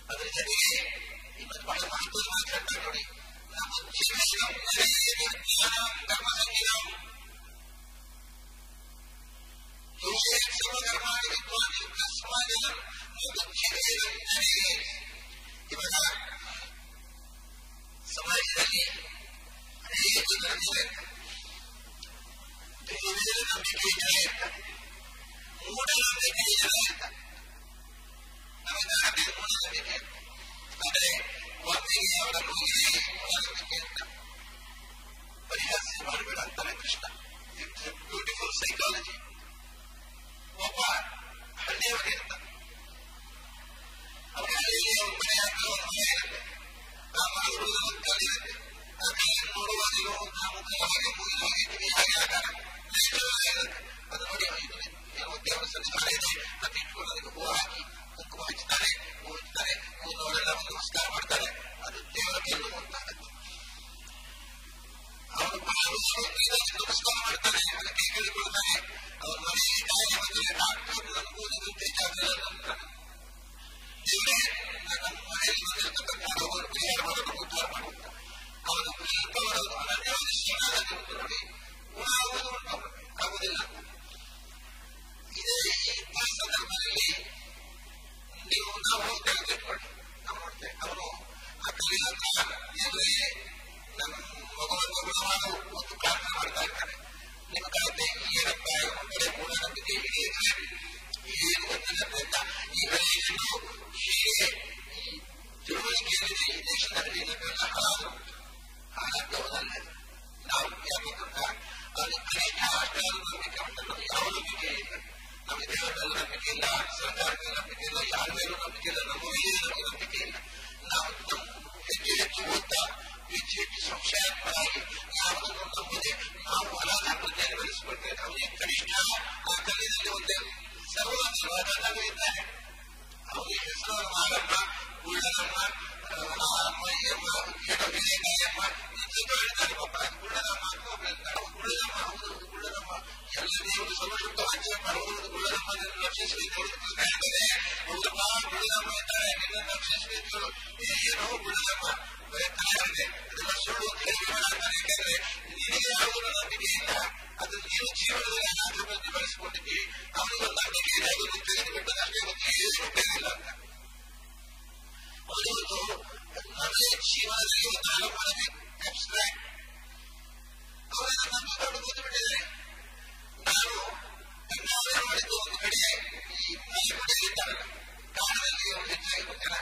ಅದ್ರ ಜೊತೆಗೆ ಇವತ್ತು ಬಹಳ ಮಹತ್ವದ ಮಾತು ಹೇಳ್ತಾರೆ ನೋಡಿ, ನಮ್ಮ ಜೀವನ ಕರ್ಮ ಸಂಗೀತಂ ಸರ್ವಕರ್ಮಾಣಿ ವಿದ್ವಾನ್ ಯುಕ್ತಸ್ಮಾಜನಂ ಇವಾಗ ಸಮಾಜದಲ್ಲಿ ಅನೇಕ ನಂಬಿಕೆ ಇದ್ದರೆ ಇರ್ತಾರೆ, ಮೂಢನಂಬಿಕೆ ಜನ ಇರ್ತಾರೆ. ನಮಗೆ ಮೂಢನಂಬಿಕೆ ಆದರೆ ಒಮ್ಮೆಗೆ ಅವರ ನೋವಿಗೆ ಮೂಢನಂಬಿಕೆ ಅಂತ ಪರಿಹಾಸ ಮಾಡಬೇಡ ಅಂತಾರೆ Krishna. It's a beautiful psychology. ಒಬ್ಬ ಹಳ್ಳಿಯವರೇ ಇರ್ತಾರೆ, ಅವರ ಹಳ್ಳಿಯಲ್ಲಿ ಅವ್ರ ಮನೆ ಹಾಕಲು ಒಂದು ಮನೆ ಇರುತ್ತೆ, ಆ ಮನೆಗಳು ಒಂದು ಕಾಲಿರುತ್ತೆ, ಆ ಕಾಲನ್ನು ನೋಡುವಾಗಲೂ ಮುಖವಾಗಿ ಮುಗಿಲಾಗಿ ಕಿವಿ ಹಾಗೆ ಆಕಾರ ಅದು ನೋಡಿ ದೇವರ ಸಂಸ್ಕಾರ ಇದೆ ಅಂತ ಇಟ್ಕೊಂಡು ಅದಕ್ಕೆ ಹೂ ಹಾಕಿ ಕುಂಕುಮ ಹಚ್ತಾರೆ, ಹೂ ಹಚ್ತಾರೆ, ಹೂ ನೋಡೆಲ್ಲ ಒಂದು ನಮಸ್ಕಾರ ಮಾಡ್ತಾರೆ. ಅದು ದೇವರ ಕಲ್ಲು ಅಂತ ಆಗುತ್ತೆ. ಅವರು ನಮಸ್ಕಾರ ಮಾಡ್ತಾರೆ, ಅದಕ್ಕೆ ಕೇಳಿಕೊಳ್ತಾರೆ. ಅವ್ರ ಮನೆಯಲ್ಲಿ ಕಾಯಿಲೆ ಬಂದರೆ ಡಾಕ್ಟರ್ ಅನುಭವಿಸಿದ ದೇವರೇ ನಮ್ಮ ಮನೆಯಲ್ಲಿ ಬಂದಿರತಕ್ಕಂಥ ರೋಗವನ್ನು ಪರಿಹಾರ ಮಾಡೋದು ಉದ್ಧಾರ ಮಾಡುತ್ತಾರೆ. ಅವನು ಅನನ್ಯವಾದ ನೋಡಿ ಗುಣಾಗುವುದು ಆಗುವುದಿಲ್ಲ. ಇದೇ ಇಂಥ ಸಂದರ್ಭದಲ್ಲಿ ನಾವು ತೆಗೆದುಕೊಳ್ಳಿ, ನಾವು ನೋಡ್ತೇವೆ ಅವನು ಆ ಕಲಿಯಂತ ದೇವರೇ ನಮ್ಮ ಮಗುವನ್ನು ಗುಣವಾದ ಒಂದು ಪ್ರಾರ್ಥನೆ ಮಾಡ್ತಾ ಇರ್ತಾರೆ. ನಿಮ್ಮ ಕಾಲಕ್ಕೆ ಏನಪ್ಪ ಕಡೆ ಮೂಢನಂಬಿಕೆ ಏನು ಗೊತ್ತಿಲ್ಲದ್ರಿಂದ ಈ ಬೆಳೆಯನ್ನು ಹೀಗೆ ಈ ತಿಳುವಳಿಕೆಯಲ್ಲಿ ಈ ದೇಶದಲ್ಲಿ ನಮ್ಮೆಲ್ಲ ಹಾಳಾಗುವುದಲ್ಲ. ನಾವು ಯಾಕೆ ಗೊತ್ತಾ, ಅದು ಕನಿಷ್ಠ ಅಷ್ಟಾರು ನಂಬಿಕೆ ಉಂಟು. ಯಾವ ನಂಬಿಕೆ ಇಲ್ಲ, ನಮಗೆ ದೇವರಲ್ಲಿ ನಂಬಿಕೆ ಇಲ್ಲ, ಸರ್ಕಾರಕ್ಕೆ ನಂಬಿಕೆ ಇಲ್ಲ, ಯಾರ ಮೇಲೂ ನಂಬಿಕೆ ಇಲ್ಲ, ನಮ್ಮ ಮೇಲೆ ನಮಗೆ ನಂಬಿಕೆ ಇಲ್ಲ. ನಾವು ಹೆಚ್ಚು ಹೆಚ್ಚು ಓದ್ತಾ ಹೆಚ್ಚು ಹೆಚ್ಚು ಸಂಶಯಾತ್ಮರಾಗಿ ಯಾವುದನ್ನು ನಂಬುದೇ ನಾವು ಅನಾಥ ಪ್ರಜ್ಞೆಯನ್ನು ಬೆಳೆಸಿಕೊಳ್ತೇವೆ. ಅವನಿಗೆ ಕನಿಷ್ಠ ಆ ಕಲಿಯಲ್ಲಿ ಒಂದೇ ಸರ್ವನಾಗ ಇದ್ದಾರೆ. ಅವನಿಗೆ ಹೆಸರು ಮಾರಮ್ಮ, ಗುಳ್ಳನಮ್ಮ, ಅಮ್ಮಯ್ಯಮ್ಮ, ವಿವೇಕಾಯಮ್ಮ ಹೇಳ್ತಾರೆ. ಪಾಪ ಗುಳ್ಳನಮ್ಮ ಅಂತ ಹೇಳ್ತಾರೆ. ಗುಳ್ಳನಮ್ಮ ಹೌದು, ಗುಳ್ಳನಮ್ಮ ಎಲ್ಲ ದೇವರು ಸಮಶುದ್ಧ ವಾಚ್ಯ ಮಾಡುವುದು ಗುಳ್ಳನಮ್ಮ ರಕ್ಷಿಸಬೇಕು ಹೇಳ್ತಾರೆ. ಹೌದಪ್ಪ ಗುಳ್ಳನಮ್ಮ ಇದ್ದಾರೆ, ನಿನ್ನ ರಕ್ಷಿಸಬೇಕು. ಏನೋ ಗುಳ್ಳನಮ್ಮ ಬರೀತಾರೆ, ಅದೆಲ್ಲ ಸುಳ್ಳು ಅಂತ ಹೇಳಿ ಮಾಡ್ತಾರೆ. ಯಾಕಂದ್ರೆ ನಿನಗೆ ಯಾವುದೂ ನಂಬಿಕೆ ಇಲ್ಲ, ಅದು ನೀವು ಜೀವನದಲ್ಲಿ ಅನಾಥ ಬಗ್ಗೆ ಬೆಳೆಸಿಕೊಂಡಿದ್ದೀವಿ. ಅವನಿಗೆ ನಂಬಿಕೆ ಇದೆ, ಅದನ್ನು ತೆಗೆದುಬಿಟ್ಟದ ಅಷ್ಟೇ ಗೊತ್ತು, ಏನು ಉಪಯೋಗಿಲ್ಲ ಅಂತ. ಒಂದು ನಮಗೆ ಜೀವನದಲ್ಲಿ ಒಂದು ಮಾಡಬೇಕು ಅಬ್ಸ್ಟ್ರಾಕ್ಟ್ ಅವರೆಲ್ಲ ನಂಬಿಕೊಂಡು ಕೂತುಬಿಟ್ಟಿದ್ದಾರೆ. ನಾನು ಕಣ್ಣಾವರೆ ಮಾಡಿದ್ದು ಒಂದು ಕಡೆ ಈ ಮನೆಯಲ್ಲಿದ್ದಾರಲ್ಲ ಕಾರಣದಲ್ಲಿ ಅವರು ಹೆಚ್ಚಾಗಿ ಗೊತ್ತಿಲ್ಲ.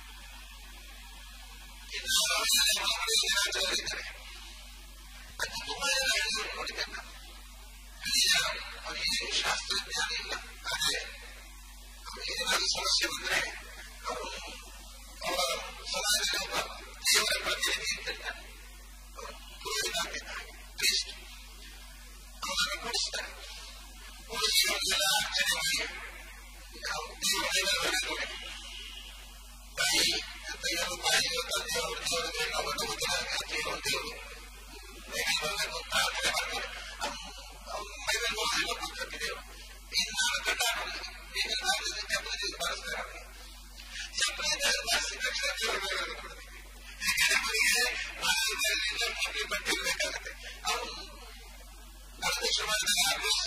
ಇನ್ನು ಮನೆಯಲ್ಲಿದ್ದಾರೆ ಅದು ತುಂಬಾ ಜನ ಹೇಳಿದ್ರು ನೋಡಿದ್ದೇನೆ ನಾನು. ಅವರಿಗೆ ಶಾಸ್ತ್ರಜ್ಞಾನ ಇಲ್ಲ, ಆದರೆ ಅವ್ರಿಗೆ ಏನಾದರೂ ಸಮಸ್ಯೆ ಬಂದರೆ ಅವರು ಅವರ ಸಮಾಜದಲ್ಲಿ ಒಬ್ಬ ದೇವರ ಪ್ರತಿನಿಧಿ ಇರ್ತಿರ್ತಾನೆ, ಅವರು ಪುರೋಹಿತಾಗಿದ್ದಾರೆ, ಕ್ರಿಸ್ಟ್, ಅವರನ್ನು ಕೂಡಿಸ್ತಾರೆ. ಕೂಡಿಸಿ ಅವರಿಗೆಲ್ಲ ಅರ್ಚನೆ ಮಾಡಿ ನಾವು ದೇವರ ನೋಡಿ ತಾಯಿ ಅಂತ ಏನು ತಾಯಿಯೋ ತಂದೆಯೋ ಅವ್ರ ದೇವರಿಗೆ ನಾವು ಗೊತ್ತಿಲ್ಲ ದೇವರು ದೇವರು ಮೈಮೇಲೆ ಬರಬೇಕು ಅಂತ ಅರ್ಚನೆ ಮಾಡ್ತಾರೆ. ಮೈಮೇಲೆ ಹೋಗಲಿಲ್ಲ ಕೂತ್ಕೊಳ್ತಿ ದೇವರು ಇನ್ನು ಗಂಡ ನೋಡಿದ್ವಿ ಈಗ ಚಪ್ಪಲಿ ಬಾರಿಸ್ತಾರೆ. ಅವರಿಗೆ ಚಪ್ಪಲಿ ಬಾರಿಸಿದ ತಕ್ಷಣ ದೇವರು ಬೇರೆ ಕೊಡ್ತೀವಿ. ಯಾಕೆಂದ್ರೆ ಅವರಿಗೆ ಬಟ್ಟೆ ಇರಬೇಕಾಗುತ್ತೆ. ಅವನು ಅಧ್ಯಕ್ಷ ಮಾಡಿದಾಗ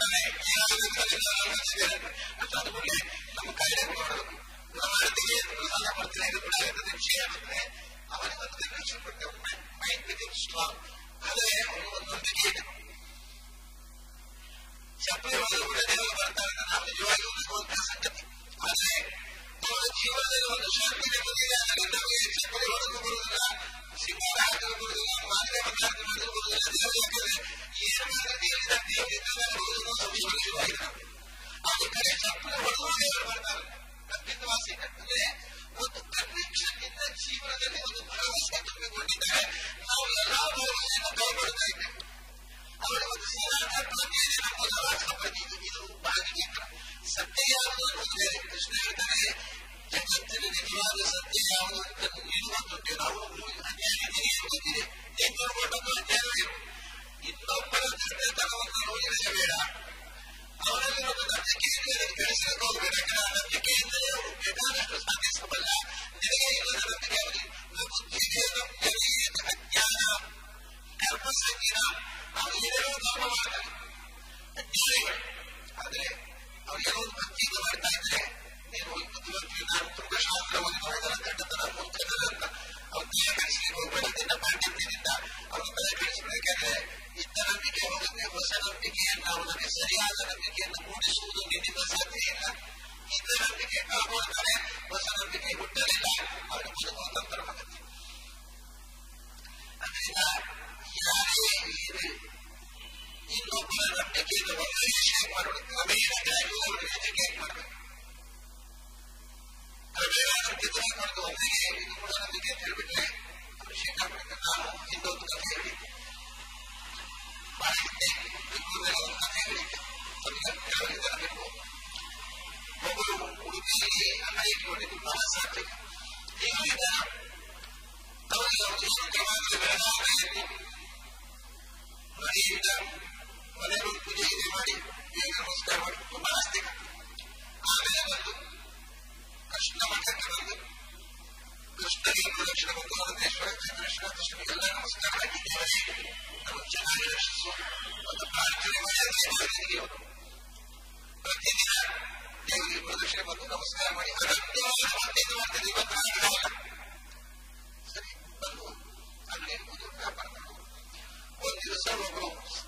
ಅದು ಒಳ್ಳೆ ನಮ್ಮ ಕಾಯಿಲೆ ನೋಡೋದು ನಮ್ಮ ಅಡಿಗೆ ಸಾಲ ಬರ್ತೀನಿ ಇದು ಕೂಡ ಆಗುತ್ತದೆ ವಿಷಯ ಆಗುತ್ತೆ. ಅವನಿಗೆ ಒಂದು ಕನ್ವಿಕ್ಷನ್ ಕೊಡ್ತೇವೆ, ಮೈಂಡ್ ಬಿಕಮ್ ಸ್ಟ್ರಾಂಗ್. ಆದರೆ ಅವನು ಒಂದು ನಂಬಿಕೆ ಇದೆ. ಚಪ್ಪಲಿ ಕೂಡ ದೇವರು ಬರ್ತಾರೆ ನಾವು ನಿಜವಾಗಿ ಹೋಗುವಂತಹ ಸಂಗತಿ. ಆದರೆ ಅವರ ಜೀವನದಲ್ಲಿ ಒಂದು ಶಾಂತಿ ನೆಮ್ಮದಿಗೆ ಆದರೆ ನಮಗೆ ಚಪ್ಪಲಿ ಹೊರಗೂ ಬರುವುದಿಲ್ಲ, ಸಿಂಗಾರ ಹಾಕಲು ಬರುವುದಿಲ್ಲ, ಮಾದರಿ ಪದಾರ್ಥ ಮಾಡಲು ಬರುವುದಿಲ್ಲ. ದೇವರು ಯಾಕಂದ್ರೆ ಏನು ದೇವರಿಂದ ದೇವರಿಂದ ಸಂಶಯವಾಗಿ ನಮಗೆ ಅವರ ಕಡೆ ಚಪ್ಪಲಿ ಹೊರಗೂ ದೇವರು ಬರ್ತಾರೆ. ಖಂಡಿತವಾಸಿ ಅಂದ್ರೆ ಒಂದು ಕನ್ವಿಕ್ಷನ್ನಿಂದ ಜೀವನದಲ್ಲಿ ಒಂದು ಭರವಸೆ ತುಂಬಿಕೊಂಡಿದ್ದಾರೆ. ನಾವು ಎಲ್ಲಾ ಭರವಸೆಯನ್ನು ಕೈಗೊಳ್ತಾ ಇದ್ದೇವೆ. ಅವರ ಒಂದು ಇದು ಬಹಳ ವಿಚಿತ್ರ. ಸತ್ಯ ಯಾವುದು ಅನ್ನೋದೇ ಕೃಷ್ಣ ಹೇಳ್ತಾರೆ, ಜಗತ್ತಿನ ನಿಜವಾದ ಸತ್ಯ ಯಾವುದು ಅಂತ ನೀಡುವಂತೆ ನಾವು ಅನ್ಯಾಯ ಗೊತ್ತಿದೆ. ದೇವರು ಕೊಟ್ಟದ್ದು ಅನ್ಯಾಯ. ಇನ್ನೊಬ್ಬರ ದುಷ್ಟತನವನ್ನು ಯೋಚಿಸಬೇಡ, ಅವರಲ್ಲಿ ಒಂದು ನಂಬಿಕೆಯಿಂದ ಬೆಳೆಸಬೇಕು ಹೋಗಬೇಡ. ನಂಬಿಕೆಯಿಂದಲೇ ಅವರು ಬೇಕಾದಷ್ಟು ಸಾಧಿಸಬಲ್ಲ. ನಿನಗೆ ಮಾಡ್ತಾರೆ ಜ್ಞಾನಿಗಳು. ಆದ್ರೆ ಅವ್ರು ಏನೋ ಒಂದು ಭಕ್ತಿಯಿಂದ ಮಾಡ್ತಾ ಇದ್ರೆ ನೀವು ಬುದ್ಧಿವಂತರು, ನಾನು ತುಂಬ ಶಾಸ್ತ್ರ ಓದಿದವರ ದಡ್ಡತನ ಮುಂಚೆನಲ್ಲ ಅಂತ ಅವ್ರು ತಲೆ ಕಳಿಸ್ಲಿಕ್ಕೆ ಹೋಗ್ಬೇಡ. ನಿನ್ನ ಪಾಂಡಿತ್ಯದಿಂದ ಅವ್ರ ತಲೆ ಕಳಿಸ್ಬೇಕಾದ್ರೆ ಇದ್ದ ನಂಬಿಕೆ ಹೋಗುತ್ತೆ. ಹೊಸ ನಂಬಿಕೆಯನ್ನು ಅವನಿಗೆ ಸರಿಯಾದ ನಂಬಿಕೆಯನ್ನು ಮೂಡಿಸುವುದು ನಿನ್ನಿಂದ ಸಾಧ್ಯ ಇಲ್ಲ. ಇದ್ದ ನಂಬಿಕೆ ಕಳ್ಕೊಳ್ತಾರೆ, ಹೊಸ ನಂಬಿಕೆ ಹುಟ್ಟಲಿಲ್ಲ, ಅವನು ಬದುಕುವ ತಂತ್ರವಾಗುತ್ತೆ. ಅದರಿಂದ ಯಾರೇ ಇನ್ನೊಬ್ಬರ ನಂಬಿಕೆಯನ್ನು ಎಜುಕೇಟ್ ಮಾಡಬೇಕು. ಕ್ರಮೇಣವಾಗಿ ಅವರನ್ನು ಎಜುಕೇಟ್ ಮಾಡಬೇಕು. ಕ್ರಮೇಣವಾಗಿ ಒಮ್ಮೆಗೆ ಇದು ಕೂಡ ನಂಬಿಕೆ ಅಂತ ಹೇಳ್ಬಿಟ್ರೆ ಅಭಿಷೇಕ ಮಾಡಬೇಕು. ನಾನು ಇನ್ನೊಂದು ಕಥೆ ಹೇಳಿದ್ದೆ, ಬಹಳ ಹಿಂದೆ ಒಂದು ಕಥೆ ಹೇಳಿದ್ದೆ, ಕೆಲವರಿಗೂ ಒಬ್ಬರು ಉಡುಪಿಯಲ್ಲಿ ಅನ್ನ ಇಟ್ಕೊಂಡಿದ್ದು ಬಹಳ ಸಾಧ್ಯ. ಈಗ ಅವರಿಗೆ ಅವರು ಬೆಳಗಾವಿ ಮನೆಯಿಂದ ಮನೆಗಳು ಪೂಜೆ ಇದೆ ಮಾಡಿ ದೇವರಿಗೆ ನಮಸ್ಕಾರ ಮಾಡಿ ತುಂಬಾ ಆಸ್ತಿಕ. ಆಮೇಲೆ ಬಂದು ಕೃಷ್ಣ ಮಠಕ್ಕೆ ಬಂದು ಕೃಷ್ಣನಿಗೆ ಪ್ರದಕ್ಷಿಣ ಬಂದು ಅನಂತೇಶ್ವರ ಕೃಷ್ಣ ಕೃಷ್ಣನಿಗೆಲ್ಲ ನಮಸ್ಕಾರ ಹಾಕಿ ದೇವರೇ ನಮಗೆ ಚೆನ್ನಾಗಿ ರಕ್ಷಿಸು ಒಂದು ಪ್ರಾರ್ಥನೆ ಮಾಡಿ ಅವರು ಪ್ರತಿದಿನ ದೇವರಿಗೆ ಪ್ರದಕ್ಷಿಣೆ ಬಂದು ನಮಸ್ಕಾರ ಮಾಡಿ ಅದನ್ನು ಮಾಡ್ತೇನೆ. ಇವತ್ತು ಆಗಿಲ್ಲ ಸರಿ ಬಂದು ಅಲ್ಲಿ ಎಂಬುದು ವ್ಯಾಪಾರ ಮಾಡುವುದು. ಒಂದು ದಿವಸ ಒಬ್ಬರು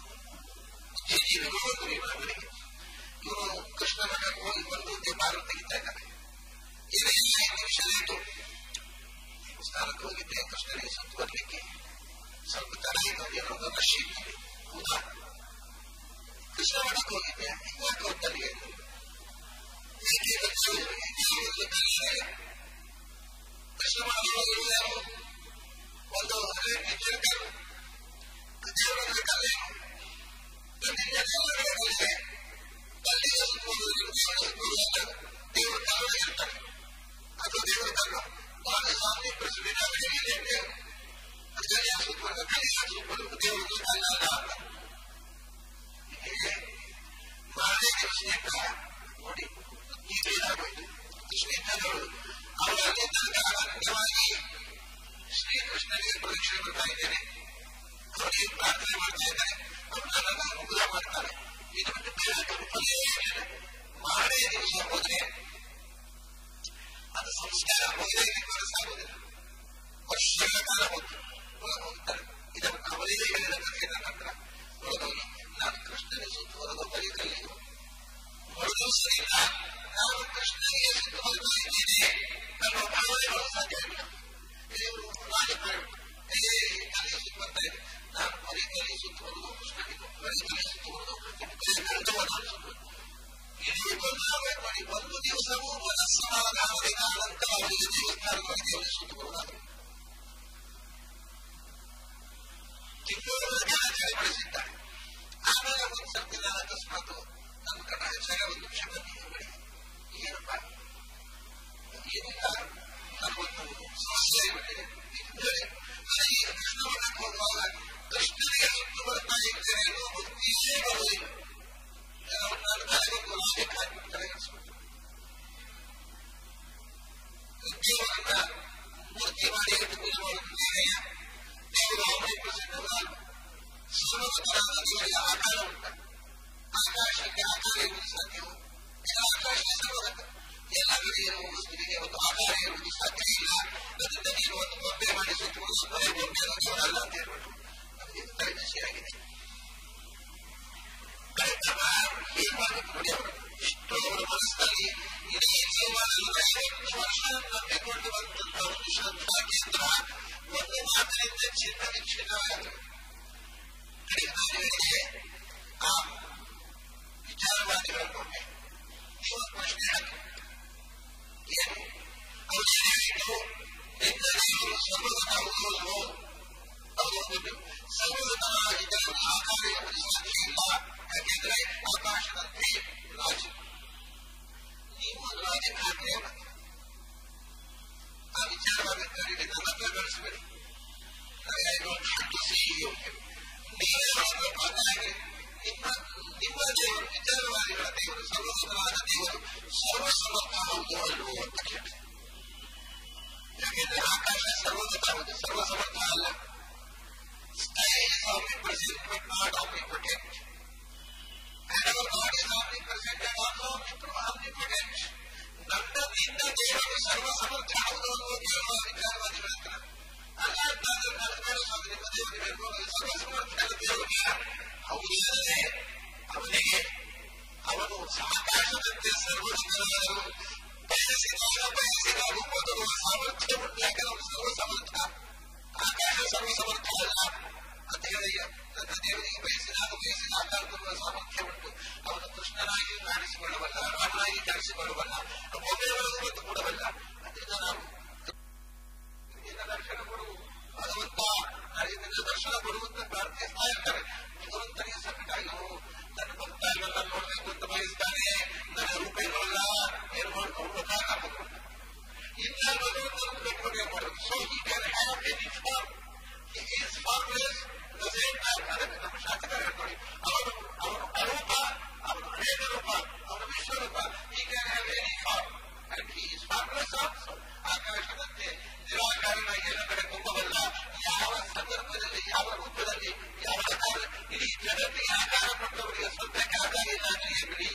ಮಗಳಿಗೆ ಇವರು ಕೃಷ್ಣ ಮಠಕ್ಕೆ ಹೋಗಿ ಬಂದು ಬಾಗಿಲು ತೆಗಿತಾ ಇದ್ದಾರೆ. ಈಗ 5 ನಿಮಿಷ ಲೇಟು. ಸ್ಥಾನಕ್ಕೆ ಹೋಗಿದ್ದೆ ಕೃಷ್ಣನಿಗೆ ಸುತ್ತು ಬರ್ಲಿಕ್ಕೆ ಸ್ವಲ್ಪ ತಡ ಆಯ್ತು. ಏನೋ ರಶ್ ಇದ್ದೀನಿ ಹೌದಾ, ಕೃಷ್ಣ ಮಠಕ್ಕೆ ಹೋಗಿದ್ದೆ ಯಾಕೆ ಹೋಗ್ತಾನೆ ಕೃಷ್ಣ ಮಠ ಒಂದು ದೇವರ ಕಲೆಯನ್ನು ದೇವರ ಕಾರಣ ಇರ್ತಾನೆ. ಅದು ದೇವರ ಕಾರಣ ಬಹಳ ಸ್ವಾಮಿ ಪ್ರಸಿದ್ಧ ದೇವರಿಗೆ ಕಾರಣ ಅಂತ ಹೀಗೆ ಮಾರನೇ ದಿವಸದಿಂದ ನೋಡಿ ಏನಾಗೋಯ್ತು. ಕೃಷ್ಣೇಂದ್ರಗಳು ಅವರಲ್ಲಿ ಅನಂತವಾಗಿ ಶ್ರೀಕೃಷ್ಣನಿಗೆ ಪ್ರದಕ್ಷಿಣೆ ಬರ್ತಾ ಇದ್ದೇನೆ, ಅವರಿಗೆ ಪ್ರಾರ್ಥನೆ ಮಾಡ್ತಾ ಇದ್ದಾರೆ, ಅವರು ನನ್ನನ್ನು ಮುಗ್ಧ ಮಾಡ್ತಾರೆ. ಇದು ಬಿಟ್ಟು ಬೇರೆ ರೂಪಲ್ಲೇ ಏನಿಲ್ಲ. ಮಾರನೇ ದಿವಸ ಹೋದ್ರೆ ಅದು ಸಂಸ್ಕಾರ 15 ವರ್ಷ ಆಗುವುದಿಲ್ಲ, ವರ್ಷಗಳ ಕಾಲ ಹೋಗ್ತಾರೆ. ಇದನ್ನು ಅವರಿಗೆ ಹೇಳಿದ ಕಥೆ ನನ್ನ ಹತ್ರ ಹೊರದವನು. ನಾನು ಕೃಷ್ಣನಿಗೆ ಸುತ್ತು ಹೊರದು ಬರೀಕಲ್ಲಿ ಮರುದಿವಸದಿಂದ ನಾನು ಕೃಷ್ಣನಿಗೆ ಸುತ್ತು ಹೊರದು ಇದ್ದೇನೆ ನನ್ನ ಭಾವನೆಗಳು ಸಾಧ್ಯ ಇಲ್ಲ. ಇವರು ರಾಜಕಾರಣ ಕಲಿ ಸುತ್ತು ಬರ್ತಾ ಇದೆ. ನಾನು ಬರೀಕಲ್ಲಿ ಸುತ್ತು ಹೊರದು ಕೃಷ್ಣನಿಗೆ ಬರೀಕಲ್ಲಿ ಸುತ್ತು ಹೊರದು ಮಾಡಿ ಒಂದು ದಿವಸವೂ ಮನಸ್ಸಮಾಧಾನದ ನಂತರ ಅವರಿಗೆ ದೇವಸ್ಥಾನಗಳಿಗೆ ದೇವರಿಗೆ ಸುತ್ತು ಬರುವುದಾದರು ತಿಳಿಪಡಿಸಿದ್ದಾರೆ. ಆಮೇಲೆ ಒಂದು ಸ್ವಲ್ಪ ದಿನ ಅಕಸ್ಮಾತ್ ನಮ್ಮ ಕಟಾಚಾರ ಒಂದು ನಿಮಿಷ ಬಂದಿದೆ. ಏನಪ್ಪ ಏನಿಲ್ಲ, ನಮಗೊಂದು ಸಮಸ್ಯೆ ಆಗಿಬಿಟ್ಟಿದೆ. ಕೃಷ್ಣ ಮಠಕ್ಕೆ ಹೋಗುವಾಗ ಕೃಷ್ಣನಿಗೆ ಸುತ್ತು ಬರ್ತಾ ಇದ್ದೇನೆ ಅನ್ನೋ ಬುದ್ಧಿಯೇ ಬರುವುದಿಲ್ಲ. ನಾನು ತಲೆಗೊಂದು ಲಾಜಿಕ್ ಹಾಕಿ ತಲೆಗೆಡಿಸ್ಬಿಟ್ಟು ದೇವರನ್ನ ಮೂರ್ತಿ ಮಾಡಿ ಇಟ್ಟು ಪೂಜೆ ಮಾಡುವುದು ದೇವಯ್ಯ. ದೇವರು ಅವರಿಗೆ ಪ್ರಸಿದ್ಧವಲ್ಲ. ಸರ್ವತರಾದ ದೇವರಿಗೆ ಆಕಾರ ಉಂಟ. ಆಕಾಶಕ್ಕೆ ಆಕಾರ ಇರುವುದು ಸಾಧ್ಯವು ಇಲ್ಲ. ಆಕಾಶಕ್ಕೆ ಸರ್ವಗತ. ಎಲ್ಲ ಕಡೆಯ ವಸ್ತುವಿಗೆ ಒಂದು ಆಕಾರ ಇರುವುದು ಸಾಧ್ಯ ಇಲ್ಲ. ಅದರಿಂದ ನೀವು ಒಂದು ಗೊಂಬೆ ಮಾಡಿ ಸುತ್ತುವುದು ಬರೀ ಗೊಂಬೆ ದೇವರಲ್ಲ ಅಂತ ಹೇಳ್ಬಿಟ್ಟು ನಮಗೆ ತಲೆಬಿಸಿಯಾಗಿದೆ. ಏನ್ ಮಾಡಬೇಕು ನೋಡಿ, ಅವರು ಇಷ್ಟು ಅವರ ಮನಸ್ಸಿನಲ್ಲಿ ಇಡೀ ಜೀವನದಲ್ಲಿ 50 ವರ್ಷ ನಂಬಿಕೊಂಡು ಬಂದಂತ ಒಂದು ಶ್ರದ್ಧಾ ಕೇಂದ್ರ ಒಂದು ಮಾತಿನಿಂದ ಚಿನ್ನ ವಿಚ್ಛಿನ್ನವಾಯಿತು. ಕಡಿಮೆ ಆ ವಿಚಾರವಾದಿಗಳನ್ನೊಮ್ಮೆ ನೀವು ಪ್ರಶ್ನೆ ಹಾಕಿ ಏನು ಅವರು ಹೇಳಿದ್ದು ನಿನ್ನ ದೇವರು ಸರ್ವಗತ ಹೋಗುವುದು. ಅವರು ಸರ್ವಗತನಾಗಿದ್ದರೂ ಆಕಾರ ಎಂಬುದು ಸಾಧ್ಯ ಇಲ್ಲ. ಯಾಕೆಂದ್ರೆ ಆಕಾಶದಂತೆ ರಾಜ ನೀವು ರಾಜನ ಹಾಕಿ ಆ ವಿಚಾರವಾದಿಗಳಿಗೆ ನನ್ನ ಹತ್ರ ಬೆಳೆಸಬೇಡಿ. ನಿಮ್ಮ ದೇವರು ವಿಚಾರವಾದಿಗಳ ದೇವರು ಸರ್ವಸಮವಾದ ದೇವರು ಸರ್ವಸಮರ್ಥ ಹೌದು ಅಲ್ವೋ ಅಂತ ಕೇಳಿ. ಯಾಕೆಂದ್ರೆ ಆಕಾಶ ಸರ್ವಗತ ಹೌದು, ಸರ್ವಸಮರ್ಥ ಅಲ್ಲ. Sky is omnipresent but not omnipotent. God is omnipresent and also omnipotent. ನನ್ನದಿಂದ ದೇವರು ಸರ್ವ ಸಮರ್ಥ ಆಗುವುದು ಕೇಳುವ ವಿಚಾರವಾದಿಗಳ ಹತ್ರ ಅಲ್ಲ. ನಿಮ್ಮ ದೇವರು ಹೇಳ್ಬೋದು ಸರ್ವ ಸಮರ್ಥ ದೇವರಿಗೆ ಹೌದೇ ಅವನಿಗೆ ಅವನು ಆಕಾಶದಂತೆ ಸರ್ವಜ್ಞರು ಬಯಸಿದ ರೂಪ ತರುವ ಸಾಮರ್ಥ್ಯ ಉಂಟು. ಯಾಕೆ ಅವನು ಸರ್ವ ಸಮರ್ಥ, ಆಕಾಶ ಸರ್ವ ಸಮರ್ಥ ಅಲ್ಲ ಅಂತ ಹೇಳಿ ನನ್ನ ದೇವರಿಗೆ ಬಯಸಿದ ಆಕಾರ ತರುವ ಸಾಮರ್ಥ್ಯ ಉಂಟು. ಅವನು ಕೃಷ್ಣನಾಗಿ ಕಾಣಿಸಿಕೊಳ್ಳಬಲ್ಲ, ರಾಮನಾಗಿ ಕಾಣಿಸಿಕೊಳ್ಳಬಲ್ಲ, ಒಬ್ಬೊಬ್ಬರನ್ನು ಕೊಡಬಲ್ಲ. ಅದರಿಂದ ನಾವು ದರ್ಶನ ಕೊಡುವು ಭಗವಂತ ನರಿಂದ ದರ್ಶನ ಕೊಡುವಂತ ಪ್ರಾರ್ಥಿಸ್ತಾ ಇರ್ತಾರೆ. ಭಗವಂತನಿಗೆ ಸಂಕಟಾಗಿ ನನ್ನ ಭಕ್ತಾಯಿಗಳನ್ನ ನೋಡ್ಬೇಕು ಅಂತ ಬಯಸ್ತಾನೆ, ನನ್ನ ರೂಪಗಳಲ್ಲ ಏನು ಮಾಡ್ಕೊಂಡು ಗೊತ್ತಾಗಬೇಕು. ಇಲ್ಲ ಭಗವಂತನ ಬೇಡ್ಕೊಂಡು ಏನ್ ಮಾಡೋದು? So he can have any form, he is formless. ಅದಕ್ಕೆ ನಮ್ಮ ಶಾಸಕ ಹೇಳ್ಕೊಳ್ಳಿ, ಅವನು ಅರೂಪ, ಅವನು ಅನೇಕ ರೂಪ, ಅವನು ವಿಶ್ವರೂಪ. He can have any form and he is formless also. ಆಕಾಶದಂತೆ ನಿರಾಕಾರನಾಗಿ ಎಲ್ಲ ಕಡೆ ತುಂಬವಲ್ಲ. ಯಾವ ಸಂದರ್ಭದಲ್ಲಿ, ಯಾವ ರೂಪದಲ್ಲಿ, ಯಾವ ಆಕಾರ, ಇಡೀ ಜಗತ್ತಿಗೆ ಆಕಾರ ಕೊಟ್ಟವರಿಗೆ ಸ್ವತಃಕ್ಕೆ ಆಕಾರ ಇಲ್ಲ ಅಂದ್ರೆ ಬಿಡಿ.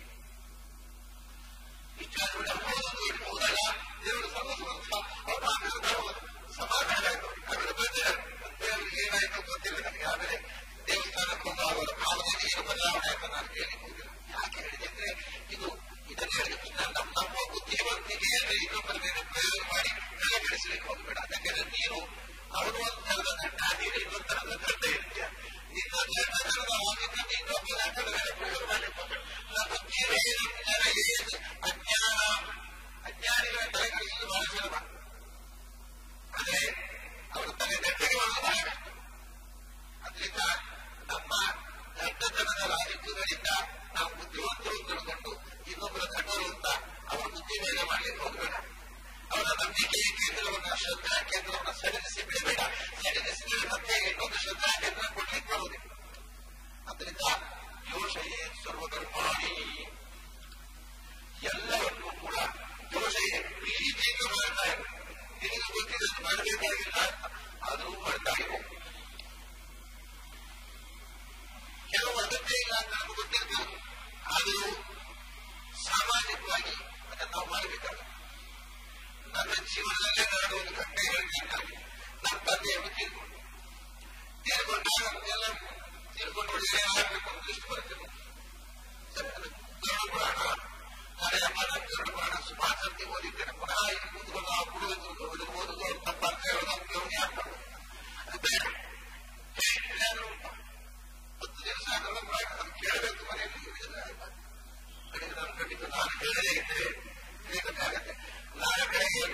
ವಿಚಾರಗಳು ಅನುಭವವನ್ನು ಇಡಬಹುದಲ್ಲ. ದೇವರು ಸರ್ವಸಮರ್ಥ, ಅವರು ಸಮಾಧಾನ ಆಯಿತು. ಅದರ ಬಗ್ಗೆ ದೇವರಿಗೆ ಏನಾಯಿತು ಗೊತ್ತಿಲ್ಲ ನನಗೆ. ಆದರೆ ದೇವಸ್ಥಾನಕ್ಕೆ ಹೋದ ಅವರ ಭಾವನೆಗೆ ಏನು ಬದಲಾವಣೆ ಆಯ್ತು ನಾನು ಹೇಳಿಕೊಳ್ಳಿಲ್ಲ. ಯಾಕೆ ಹೇಳಿದ್ರೆ ಇದನ್ನು ಹೇಳಿದ ನಮ್ಮ ಬುದ್ಧಿವಂತಿಕೆ ಅಂದ್ರೆ ಇನ್ನೊಬ್ಬರ ಮೇಲೆ ಪ್ರಯೋಗ ಮಾಡಿ ತಲೆಗೆಡಿಸಲಿಕ್ಕೆ ಹೋಗಬೇಡ. ಯಾಕೆಂದ್ರೆ ನೀನು ಅವನು ಒಂಥರದ ಗಂಟ, ನೀನು ಇನ್ನೊಂಥರದ ಗಂಟ ಇರ್ತೀಯ. ನಿನ್ನ ಗಂಟತನದ ಆಗಿದ್ದ ಇನ್ನೊಬ್ಬ ಗಂಟದ ಮೇಲೆ ಪ್ರಯೋಗ ಮಾಡಲಿಕ್ಕೆ ಹೋಗಬೇಡ. ನಮ್ಮ ಬುದ್ಧಿಯ ಏನು ಅಜ್ಞಾನಿಗಳ ತಲೆಗೆಡಿಸಲು ಬಹಳ ಸುಲಭ. ಆದರೆ ಅವರ ತಲೆ ನೆಟ್ಟಿಗೆ ಮಾಡುವುದು ಬಹಳ ಕಷ್ಟ. ಅದರಿಂದ ನಮ್ಮ ಗಂಟತನದ ರಾಜಕೀಯಗಳಿಂದ ನಾವು ಬುದ್ಧಿವಂತರು ತಿಳ್ಕೊಂಡು ಇನ್ನೊಬ್ಬರ ಗಂಟರು ಅಂತ ಅವರ ಬುದ್ಧಿ ಮೇಲೆ ಮಾಡಲಿಕ್ಕೆ ಹೋಗಬೇಡ. ಅವರ ನಂಬಿಕೆಯ ಕೇಂದ್ರವನ್ನು, ಶ್ರದ್ಧಾ ಕೇಂದ್ರವನ್ನು ಸಡಿಲಿಸಿ ಬಿಡಬೇಡ. ಸಡಿಲಿಸಿದರೆ ಮತ್ತೆ ಇನ್ನೊಂದು ಶ್ರದ್ಧಾ ಕೇಂದ್ರ ಕೊಡ್ಲಿಕ್ಕೆ ಬರುವುದಿಲ್ಲ. ಅದರಿಂದ ಯೋಷಯೇ ಸರ್ವಧರ್ಮಾಣಿ, ಎಲ್ಲವನ್ನೂ ಕೂಡ ಯೋಷಯೇ ಪ್ರೀತಿಯಿಂದ ಮಾಡ್ತಾ ಇರು. ನಿನಗೆ ಗೊತ್ತಿದ್ದು ಮಾಡಬೇಕಾಗಿಲ್ಲ, ಆದರೂ ಮಾಡ್ತಾ ಇರು. ಕೆಲವು ಅಗತ್ಯ ಇಲ್ಲ ಅಂತ ನಮ್ಗೆ ಗೊತ್ತಿರ್ಬೋದು, ಆದರೂ ಸಾಮಾಜಿಕವಾಗಿ ಅದನ್ನು ನಾವು ಮಾಡಬೇಕಾಗುತ್ತೆ. ನನ್ನ ಜೀವನದಲ್ಲೇ ನಾನು ಒಂದು ಗಂಟೆ ಹೇಳ್ತೀನಿ. ನಮ್ಮ ತಂದೆಯನ್ನು ತೀರ್ಕೊಂಡಾಗ ತೀರ್ಕೊಂಡು ಹೊಡಿದ್ರೆ ಆಗಬೇಕು ಅಂತ ಇಷ್ಟು ಬರ್ತೇನೆ. ಗರುಡ ಪುರಾಣ, ಹಳೆಯ ಗರುಡ ಪುರಾಣ ಸುಮಾರು ಸರ್ತಿ ಓದಿದ್ದೇನೆ. ಪುನಃ ಇಲ್ಲಿ ಕೂತ್ಕೊಂಡು ಆ ಕುಡಿದು ಓದುದು ತಪ್ಪ ಅಂತ ಹೇಳೋದು ಯಾಕೆ ಮಾಡೋದು? ಅದು ಬೇಡ. ಎಲ್ಲಾದ್ರೂ 10 ದಿವಸ ಗರುಡ ಪುರಾಣ ಅದು ಕೇಳಬೇಕು ಮನೆಯಲ್ಲಿ. ಕಡೆಗೆ ನಾನು ಖಂಡಿತ ನಾನು ಕೇಳದೇ ಇದ್ರೆ ಹೇಳಬೇಕಾಗತ್ತೆ. ನಾಳೆ ಬೆಳಗ್ಗೆ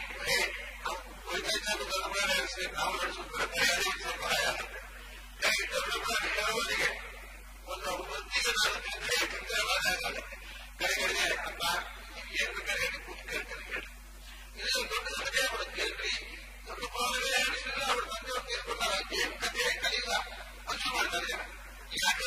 ನಾವು ನಡೆಸುತ್ತಾರೆ ಸಹಾಯ ಆಗುತ್ತೆ. ಹೇಳುವವರಿಗೆ ಒಂದು ಹೊತ್ತಿಗೆ ನಾನು ಆಗುತ್ತೆ. ಕರೆಗಳಿಗೆ ಅಪ್ಪ ಏನು ಕರೆಯಲ್ಲಿ ಕೂತು ಕೇಳ್ತಾರೆ ಹೇಳಿ. ಇದನ್ನು ದೊಡ್ಡ ಕಥೆ ಅವರ ಕೇಳ್ರಿ. ದೊಡ್ಡ ಪಾಲನೆ ಹೇಳಿಸಿದ್ರೆ ಅವ್ರ ತಂದೆಯವ್ರು ಕೇಳ್ಕೊಂಡಾಗ ಏನು ಕಥೆ ಕಲಿಲ್ಲ ಅದು ಮಾಡ್ತಾರೆ. ಯಾಕೆ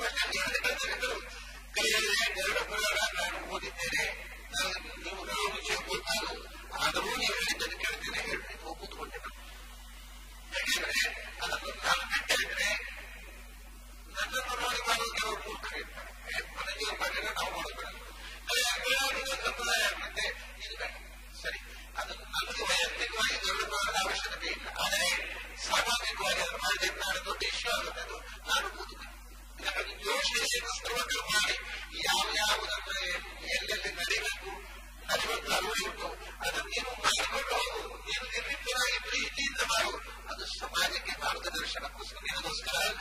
ಕೈಯಲ್ಲಿ ಗರುಡ ಪುರಾಣ ನಾನು ಓದಿದ್ದೇನೆ, ನೀವು ನಾವು ವಿಷಯ ಗೊತ್ತಾದ್ರು, ಆದರೂ ನೀವು ಹೇಳಿದ್ದನ್ನು ಕೇಳ್ತೇನೆ ಹೇಳ್ತೀನಿ ಕೂತ್ಕೊಂಡೆ. ಯಾಕೆಂದ್ರೆ ಅದನ್ನು ನಾನು ಬಿಟ್ಟಿದ್ರೆ ನನ್ನನ್ನು ನೋಡಿ ಮಾಡೋದು ಕೆಲವರು ಮೂರ್ಖರು ಇರ್ತಾರೆ. ಮನೆಗೆ ಮಾಡಿದ್ರೆ ನಾವು ಮಾಡಬೇಡ. ಸಂಪ್ರದಾಯ ಆಗುತ್ತೆ. ಇದು ಬೇಡ. ಸರಿ, ಅದನ್ನು ನನಗೆ ವೈಯಕ್ತಿಕವಾಗಿ ಗರುಡ ಪುರಾಣದ ಅವಶ್ಯಕತೆ ಇಲ್ಲ. ಆದರೆ ಸಾಮಾಜಿಕವಾಗಿ ಅದನ್ನು ಮಾಡಿದ್ರೆ ನಾನು ದೊಡ್ಡ ಇಶ್ಯೂ ಆಗುತ್ತೆ. ಅದು ನಾನು ಕೂತ್ಕೊಂಡೆ. ಯೋಚನೆಯನ್ನು ಸರ್ವತ್ರ ಮಾಡಿ ಯಾವುದನ್ನ ಎಲ್ಲೆಲ್ಲಿ ನಡಿಬೇಕು ಅರಿವು ಅದನ್ನು ನೀನು ಮಾಡಿಕೊಂಡು ನೀನು ನಿರ್ಮಿತರಾಗಿ ಪ್ರೀತಿಯಿಂದ ಮಾಡು. ಅದು ಸಮಾಜಕ್ಕೆ ಮಾರ್ಗದರ್ಶನಕ್ಕೋಸ್ಕರ ನಿನಗೋಸ್ಕರ ಅಲ್ಲ.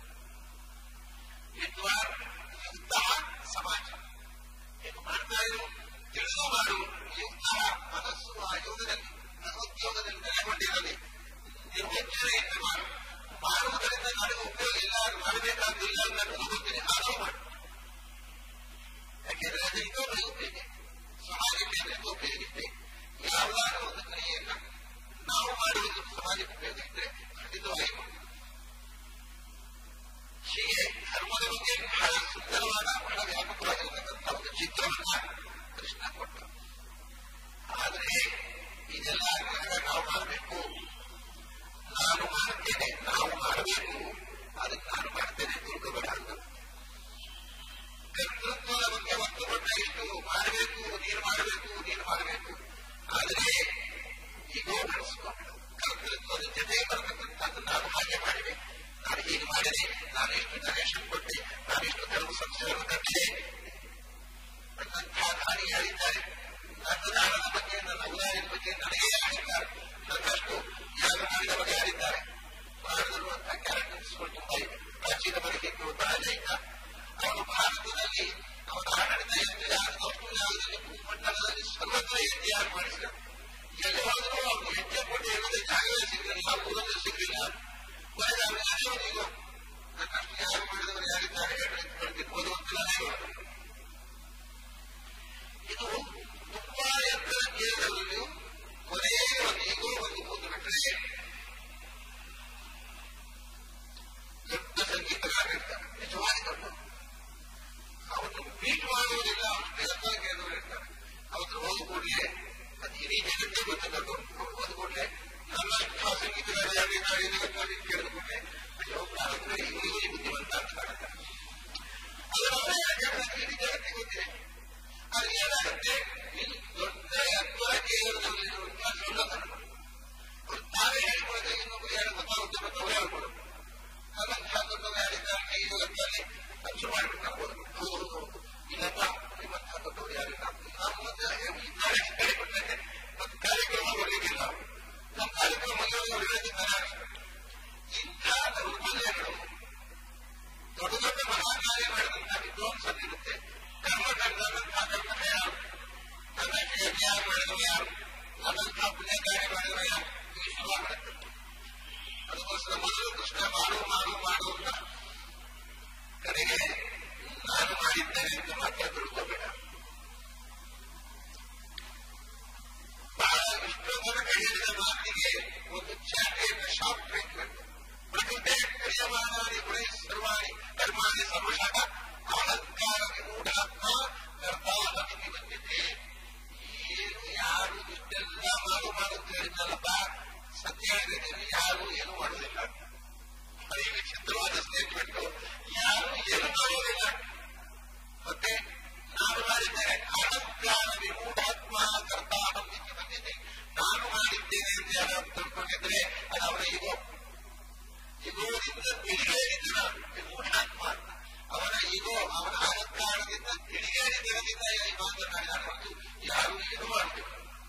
ವಿದ್ವಾನ್ ಯುಕ್ತ ಸಮಾಜ ಏನು ಮಾಡ್ತಾ ಇರು, ತಿಳಿದು ಮಾಡು. ಯುಕ್ತ ಮನಸ್ಸು ಆ ಯೋಗದಲ್ಲಿ ಭಗವದ್ಯೋಗದಲ್ಲಿ ನೆಲೆಗೊಂಡಿರಲಿ. ನಿರ್ವಚನೆಯಿಂದ ಮಾಡು. ಮಾಡುವುದರಿಂದ ನನಗೆ ಉಪಯೋಗ ಇಲ್ಲ, ಮಾಡಬೇಕಾಗಿಲ್ಲ ಅನ್ನೋದು ಗೊತ್ತಿದೆ, ಆದರೂ ಮಾಡು. ಯಾಕೆಂದ್ರೆ ಅದು ಇನ್ನೊಬ್ಬ ಉಪಯೋಗ, ಸಮಾಜಕ್ಕೆ ಅದರಿಂದ ಉಪಯೋಗ ಇದೆ. ಯಾವುದಾದ್ರೂ ಒಂದು ಕ್ರಿಯೆಯನ್ನ ನಾವು ಮಾಡುವುದು ಸಮಾಜಕ್ಕೆ ಉಪಯೋಗ ಇದ್ರೆ ಖಂಡಿತವಾಗಿ ಹೀಗೆ ಧರ್ಮದ ಬಗ್ಗೆ ಬಹಳ ಸುಂದರವಾದ, ಬಹಳ ವ್ಯಾಪಕವಾಗಿರತಕ್ಕಂಥ ಒಂದು ಚಿತ್ರವನ್ನ ಕೃಷ್ಣ ಕೊಟ್ಟ. ಆದರೆ ಇದೆಲ್ಲ ನಾವು ಮಾಡಬೇಕು, ನಾನು ಮಾಡುತ್ತೇನೆ, ನಾವು ಮಾಡಬೇಕು, ಅದಕ್ಕೆ ನಾನು ಮಾಡ್ತೇನೆ ತಿಳ್ಕೋಬೇಡ ಅಂತ. ಅಂತ ದೊಡ್ಡ ಓದ್ಕೊಂಡ್ರೆ ನಮ್ಮ ಸಂಗೀತಗಾರ ಕೇಳಿದ್ಕೊಂಡ್ರೆ ಅಯ್ಯೋ ಪ್ರಾರಂಭದಲ್ಲಿ ಇವರಿಗೆ ಬುದ್ಧಿವಂತ ಅಂತ ಕಾಣುತ್ತಾರೆ. ಅದರ ಇಡೀ ಜಗತ್ತಿಗೆ ಗೊತ್ತಿದೆ. ಅದು ಏನಾಗುತ್ತೆ, ಇದು ದೊಡ್ಡ ತ್ವರಕ್ಕೆ ಸೊಲ್ಲತನ ತಾವೇ ಹೇಳ್ಕೊಳ್ತಾ ಇನ್ನೊಬ್ರು ಯಾರು ಗೊತ್ತಾಗುತ್ತೆ ಮತ್ತು ಅವರು ಹೇಳ್ಕೊಡೋದು. ಹಾಗಂತ ದೊಡ್ಡವರು ಯಾರಿದ್ದಾರೆ ಈ ಜಗತ್ತಲ್ಲಿ ಖರ್ಚು ಮಾಡಿಬಿಟ್ಟಾಗ್ಬೋದು. ಹೌದು ಇಲ್ಲಪ್ಪ ನಿಮ್ಮಂತಹ ದೊಡ್ಡವರು ಯಾರಿಲ್ಲ. ನಾವು ಹೇಳಿಕೊಟ್ಟೆ ಮತ್ತು ಕಾರ್ಯಕ್ರಮ ಬರಲಿಕ್ಕಿಲ್ಲ. ನಮ್ಮ ಕಾರ್ಯಕ್ರಮ ಮನೆಯವರು ಹೇಳಿದ್ದಾರೆ. ಇಂಥ ದೌರ್ಬಲ್ಯಗಳು ದೊಡ್ಡ ದೊಡ್ಡ ಮಹಾಕಾರ್ಯ ಮಾಡಿದಂತಹ ವಿದ್ವಾಂಸರಿರುತ್ತೆ. ಕರ್ಮಕಾಂಡದಂತಹ ಕರ್ಮ ಯಾರು, ಅದಕ್ಕೆ ಯಜ್ಞ ಮಾಡಿದವ ಯಾರು, ಅದಂತಹ ಪುಣ್ಯ ಕಾರ್ಯ ಮಾಡಿದವ ಯಾರು, ಇದು ಶುರುವಾಗುತ್ತೆ. ಅದಕ್ಕೋಸ್ಕರ ಮೊದಲು ಕೃಷ್ಣ ಮಾಡು ಮಾಡು ಮಾಡು ಅಂತ ಕಡೆಗೆ ನಾನು ಮಾಡಿದ್ದೇನೆ ಅಂತ ಮಾತ್ರ ತಿಳ್ಕೋಬೇಡ. ಬಹಳ ವಿಷ್ಣುವರ ಕೈಯಲ್ಲಿನ ಮಾತಿಗೆ ಒಂದು ಚಾಟಿಯನ್ನು ಶಾಪ್ ಟ್ರೀಟ್ಮೆಂಟ್. ಪ್ರಕೃತಿ ಕ್ರಿಯಮಾನಾನಿ ಗುಣೈ ಸರ್ವಾಣಿ ಕರ್ಮಾಣಿ ಸರ್ವಶಃ ಅಹಂಕಾರ ವಿಮೂಢಾತ್ಮ ಕರ್ತಾಹಮಿತಿ ಬಂದಿದೆ. ಏನು ಯಾರು ಇಷ್ಟೆಲ್ಲ ಮಾಡುತ್ತ ಹೇಳಿದ್ದಲ್ಲಪ್ಪ, ಸತ್ಯ ಹೇಳಿದ್ದೀನಿ, ಯಾರು ಏನು ಮಾಡುವುದಿಲ್ಲ. ಅದೇ ವಿಚಿತ್ರವಾದ ಸ್ಟೇಟ್ಮೆಂಟ್. ಯಾರು ಏನು ಮಾಡುವುದಿಲ್ಲ. ಮತ್ತೆ ನಾನು ಮಾಡಿದ್ದೇನೆ ಅಹಂಕಾರ ವಿಮೂಢಾತ್ಮ ಕರ್ತಾಹಮಿತಿ ಬಂದಿದೆ. ನಾನು ಮಾಡಿದ್ದೇನೆ ಅಂತ ಯಾರು ತಿಳ್ಕೊಂಡಿದ್ರೆ ಅದು ಅವರ ಇಗೋದಿಂದ ತಿಳಿಗೇರಿದ ವಿಮೂಢಾತ್ಮ ಅಂತ. ಅವನ ಈಗೋ ಅವನ ಅಹಂಕಾರದಿಂದ ತಿಳಿಗೇರಿದರಿಂದ ಈ ಮಾತನಾಡಿದ ಯಾರು ಏನು ಮಾಡುವುದಿಲ್ಲ.